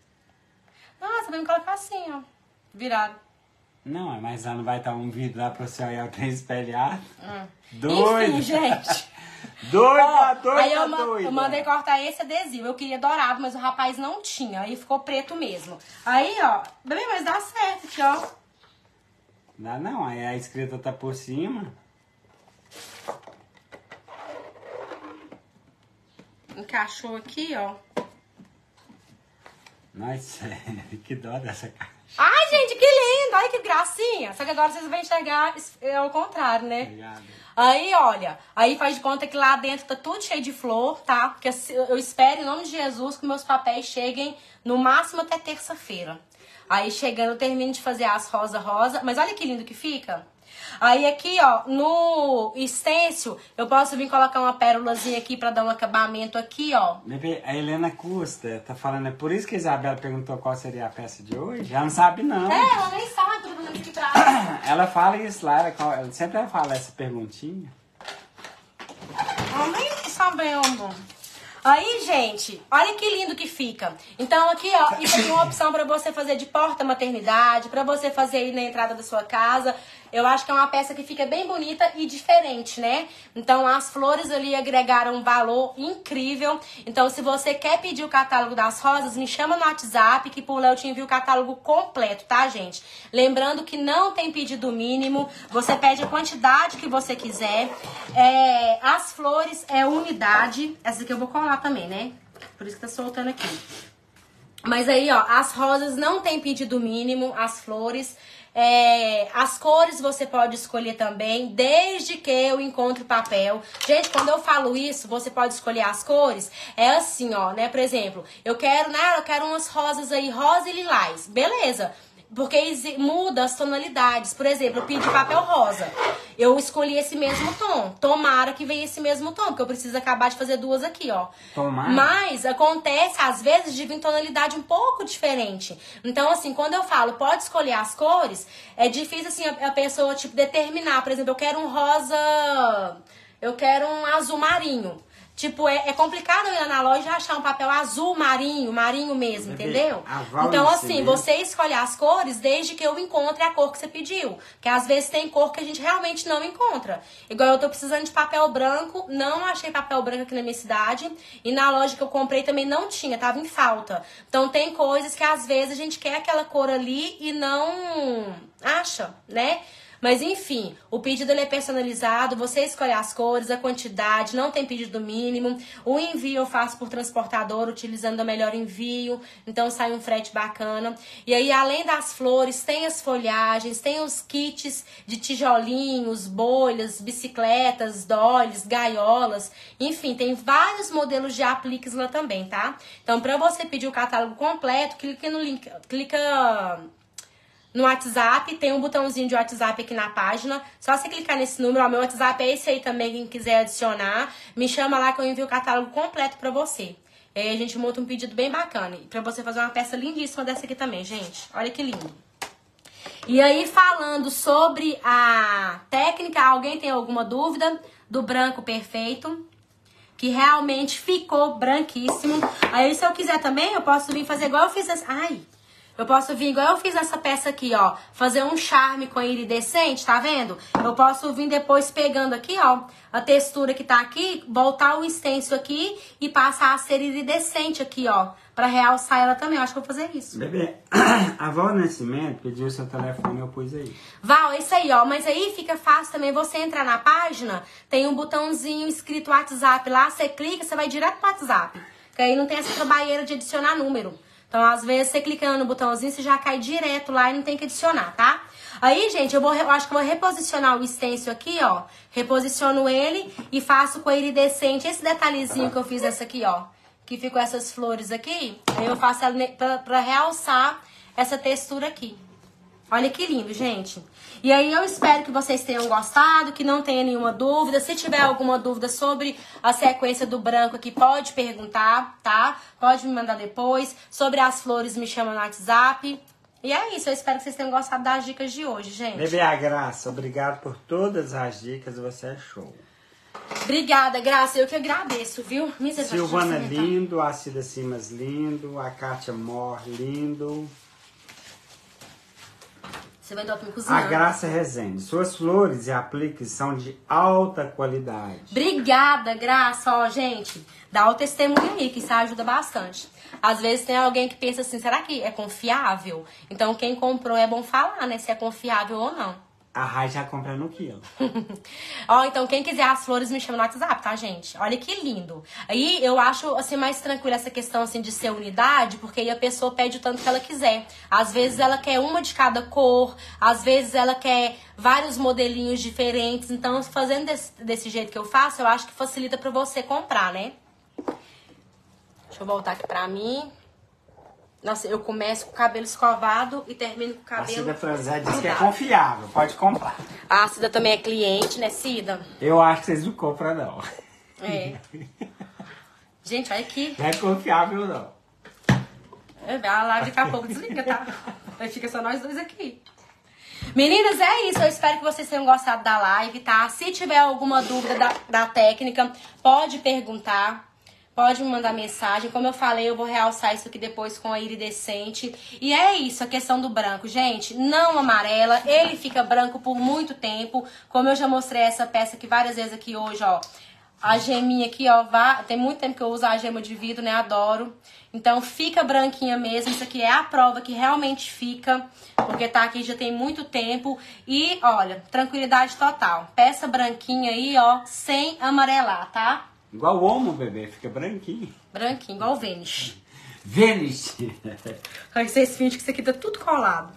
Nossa, vai me colocar assim, ó. Virado. Não, mas lá não vai estar um vidro lá pra você olhar o trem espelhado. Doido! Enfim, gente. Doido. Aí eu mandei cortar esse adesivo. Eu queria dourado, mas o rapaz não tinha. Aí ficou preto mesmo. Aí, ó. Bem, mas dá certo aqui, ó. Dá não, aí a escrita tá por cima. Encaixou aqui, ó. Nossa, que dó dessa caixa. Ai, gente, que lindo! Ai, que gracinha! Só que agora vocês vão enxergar ao contrário, né? Obrigado. Aí, olha, aí faz de conta que lá dentro tá tudo cheio de flor, tá? Porque eu espero, em nome de Jesus, que meus papéis cheguem no máximo até terça-feira. Aí, chegando, eu termino de fazer as rosa. Mas olha que lindo que fica. Aí aqui, ó, no stencil, eu posso vir colocar uma pérolazinha aqui pra dar um acabamento aqui, ó. Bebê, a Helena Custa tá falando, é por isso que a Isabela perguntou qual seria a peça de hoje? Ela não sabe, não. É, ela nem sabe, tô fazendo aqui pra ela. Ela fala isso lá, ela sempre fala essa perguntinha. Ela nem sabe, amor. Aí, gente, olha que lindo que fica. Então, aqui, ó, isso aqui é uma opção pra você fazer de porta-maternidade, pra você fazer aí na entrada da sua casa. Eu acho que é uma peça que fica bem bonita e diferente, né? Então, as flores ali agregaram um valor incrível. Então, se você quer pedir o catálogo das rosas, me chama no WhatsApp, que por lá eu te envio o catálogo completo, tá, gente? Lembrando que não tem pedido mínimo, você pede a quantidade que você quiser. As flores é unidade. Essa aqui eu vou colar também, né? Por isso que tá soltando aqui. Mas aí, ó, as rosas não tem pedido mínimo, as flores... as cores você pode escolher também, desde que eu encontre o papel. Gente, quando eu falo isso, você pode escolher as cores. É assim, ó, né? Por exemplo, eu quero umas rosas aí, rosa e lilás. Beleza. Porque muda as tonalidades. Por exemplo, eu pedi papel rosa. Eu escolhi esse mesmo tom. Tomara que venha esse mesmo tom, porque eu preciso acabar de fazer duas aqui, ó. Tomara. Mas acontece, às vezes, de vir tonalidade um pouco diferente. Então, assim, quando eu falo pode escolher as cores, é difícil, assim, a pessoa, tipo, determinar. Por exemplo, eu quero um rosa... Eu quero um azul marinho. Tipo, é complicado eu ir na loja e achar um papel azul marinho mesmo, entendeu? Então, assim, você escolhe as cores desde que eu encontre a cor que você pediu. Porque às vezes tem cor que a gente realmente não encontra. Igual eu tô precisando de papel branco, não achei papel branco aqui na minha cidade. E na loja que eu comprei também não tinha, tava em falta. Então tem coisas que às vezes a gente quer aquela cor ali e não acha, né? Mas enfim, o pedido ele é personalizado, você escolhe as cores, a quantidade, não tem pedido mínimo. O envio eu faço por transportador, utilizando o melhor envio, então sai um frete bacana. E aí, além das flores, tem as folhagens, tem os kits de tijolinhos, bolhas, bicicletas, dollies, gaiolas, enfim, tem vários modelos de apliques lá também, tá? Então, pra você pedir o catálogo completo, clica no link, no WhatsApp, tem um botãozinho de WhatsApp aqui na página. Só você clicar nesse número, ó, meu WhatsApp é esse aí também, quem quiser adicionar. Me chama lá que eu envio o catálogo completo pra você. E aí a gente monta um pedido bem bacana. E pra você fazer uma peça lindíssima dessa aqui também, gente. Olha que lindo. E aí, falando sobre a técnica, alguém tem alguma dúvida do branco perfeito? Que realmente ficou branquíssimo. Aí, se eu quiser também, eu posso vir fazer igual eu fiz essa... Ai... Eu posso vir, igual eu fiz essa peça aqui, ó. Fazer um charme com iridescente, tá vendo? Eu posso vir depois pegando aqui, ó, a textura que tá aqui, voltar o stencil aqui e passar a ser iridescente aqui, ó. Pra realçar ela também. Eu acho que eu vou fazer isso. Bebê, a Val Nascimento pediu seu telefone, eu pus aí. Val, é isso aí, ó. Mas aí fica fácil também você entrar na página, tem um botãozinho escrito WhatsApp lá, você clica, você vai direto pro WhatsApp. Que aí não tem essa trabalheira de adicionar número. Então, às vezes, você clicando no botãozinho, você já cai direto lá e não tem que adicionar, tá? Aí, gente, eu acho que eu vou reposicionar o stencil aqui, ó. Reposiciono ele e faço com a iridescente esse detalhezinho que eu fiz essa aqui, ó. Que ficou essas flores aqui. Aí eu faço ela pra realçar essa textura aqui. Olha que lindo, gente. E aí eu espero que vocês tenham gostado, que não tenha nenhuma dúvida. Se tiver alguma dúvida sobre a sequência do branco aqui, pode perguntar, tá? Pode me mandar depois. Sobre as flores, me chama no WhatsApp. E é isso, eu espero que vocês tenham gostado das dicas de hoje, gente. Bebê, a Graça, obrigado por todas as dicas, você é show. Obrigada, Graça, eu que agradeço, viu? Silvana lindo, a Cida Simas lindo, a Kátia Mor lindo. Você vai dar pra me cozinhar. A Graça Rezende. Suas flores e apliques são de alta qualidade. Obrigada, Graça. Ó, gente, dá o testemunho aí, que isso ajuda bastante. Às vezes tem alguém que pensa assim, será que é confiável? Então quem comprou é bom falar, né? Se é confiável ou não. A Rai já compra no quilo. Ó, então quem quiser as flores me chama no WhatsApp, tá, gente? Olha que lindo. Aí eu acho, assim, mais tranquila essa questão, assim, de ser unidade, porque aí a pessoa pede o tanto que ela quiser. Às vezes ela quer uma de cada cor, às vezes ela quer vários modelinhos diferentes. Então, fazendo desse jeito que eu faço, eu acho que facilita pra você comprar, né? Deixa eu voltar aqui pra mim. Nossa, eu começo com o cabelo escovado e termino com o cabelo... A Cida Franzé diz que é confiável, pode comprar. A Cida também é cliente, né, Cida? Eu acho que vocês não compram, não. É. Gente, olha aqui. Não é confiável, não. A live daqui a pouco desliga, tá? Aí fica só nós dois aqui. Meninas, é isso. Eu espero que vocês tenham gostado da live, tá? Se tiver alguma dúvida da técnica, pode perguntar. Pode me mandar mensagem. Como eu falei, eu vou realçar isso aqui depois com a iridescente. E é isso, a questão do branco. Gente, não amarela. Ele fica branco por muito tempo. Como eu já mostrei essa peça aqui várias vezes aqui hoje, ó. A geminha aqui, ó. Tem muito tempo que eu uso a gema de vidro, né? Adoro. Então, fica branquinha mesmo. Isso aqui é a prova que realmente fica. Porque tá aqui já tem muito tempo. E, olha, tranquilidade total. Peça branquinha aí, ó. Sem amarelar, tá? Igual o homo, bebê, fica branquinho. Branquinho, igual o Vênus. Vênus! Aí vocês fingem que isso aqui tá tudo colado.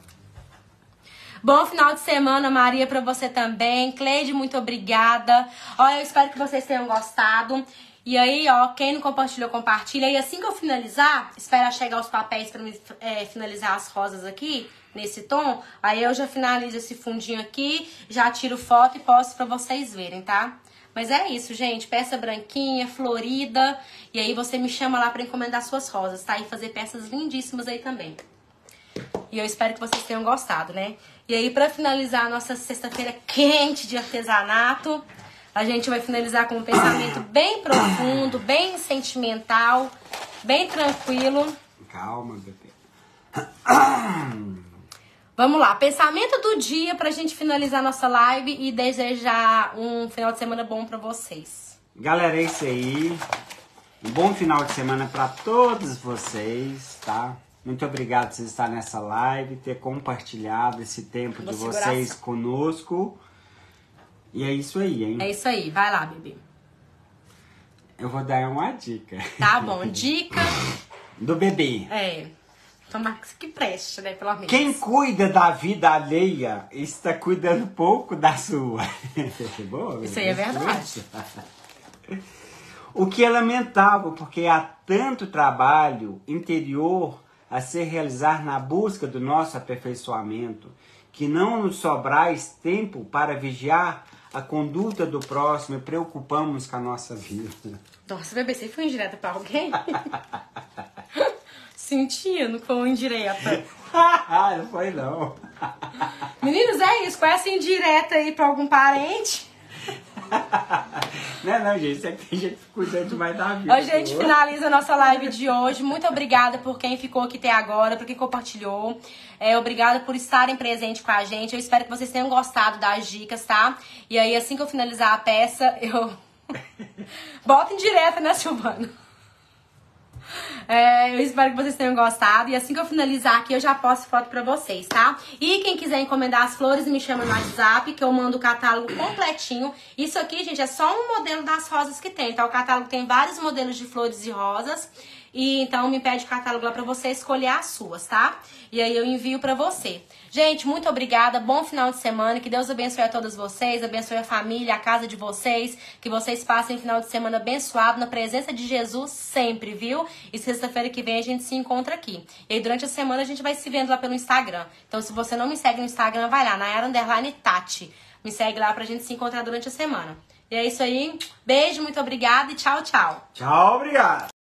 Bom final de semana, Maria, pra você também. Cleide, muito obrigada. Ó, eu espero que vocês tenham gostado. E aí, ó, quem não compartilhou, compartilha. E assim que eu finalizar, espera chegar os papéis pra me finalizar as rosas aqui, nesse tom. Aí eu já finalizo esse fundinho aqui, já tiro foto e posto pra vocês verem, tá? Mas é isso, gente. Peça branquinha, florida. E aí você me chama lá pra encomendar suas rosas, tá? E fazer peças lindíssimas aí também. E eu espero que vocês tenham gostado, né? E aí, pra finalizar a nossa sexta-feira quente de artesanato, a gente vai finalizar com um pensamento bem profundo, bem sentimental, bem tranquilo. Calma, bebê. Vamos lá, pensamento do dia pra gente finalizar nossa live e desejar um final de semana bom pra vocês. Galera, é isso aí. Um bom final de semana pra todos vocês, tá? Muito obrigado por vocês estarem nessa live, ter compartilhado esse tempo de vocês conosco. E é isso aí, hein? É isso aí, vai lá, bebê. Eu vou dar uma dica. Tá bom, dica... Do bebê. É... Tomara que preste, né, pelo menos. Quem cuida da vida alheia está cuidando pouco da sua. Boa, isso aí é verdade. O que é lamentável, porque há tanto trabalho interior a se realizar na busca do nosso aperfeiçoamento, que não nos sobrais tempo para vigiar a conduta do próximo e preocupamos com a nossa vida. Nossa, bebê, você foi indireta pra alguém? Sentia, não foi uma indireta. Não foi não. Meninos, é isso. Qual é essa indireta aí pra algum parente? Não, gente. Isso aqui tem gente cuidando demais da vida. A gente finaliza a nossa live de hoje. Muito obrigada por quem ficou aqui até agora, por quem compartilhou. Obrigada por estarem presentes com a gente. Eu espero que vocês tenham gostado das dicas, tá? E aí, assim que eu finalizar a peça, eu... Bota indireta, né, Silvana? Eu espero que vocês tenham gostado. E assim que eu finalizar aqui, eu já posto foto pra vocês, tá? E quem quiser encomendar as flores, me chama no WhatsApp, que eu mando o catálogo completinho. Isso aqui, gente, é só um modelo das rosas que tem, tá? O catálogo tem vários modelos de flores e rosas. E então me pede o catálogo lá pra você escolher as suas, tá? E aí eu envio pra você. Gente, muito obrigada, bom final de semana, que Deus abençoe a todos vocês, abençoe a família, a casa de vocês, que vocês passem um final de semana abençoado na presença de Jesus sempre, viu? E sexta-feira que vem a gente se encontra aqui. E aí durante a semana a gente vai se vendo lá pelo Instagram. Então se você não me segue no Instagram, vai lá, Nayara_Tati. Me segue lá pra gente se encontrar durante a semana. E é isso aí, beijo, muito obrigada e tchau, tchau. Tchau, obrigado.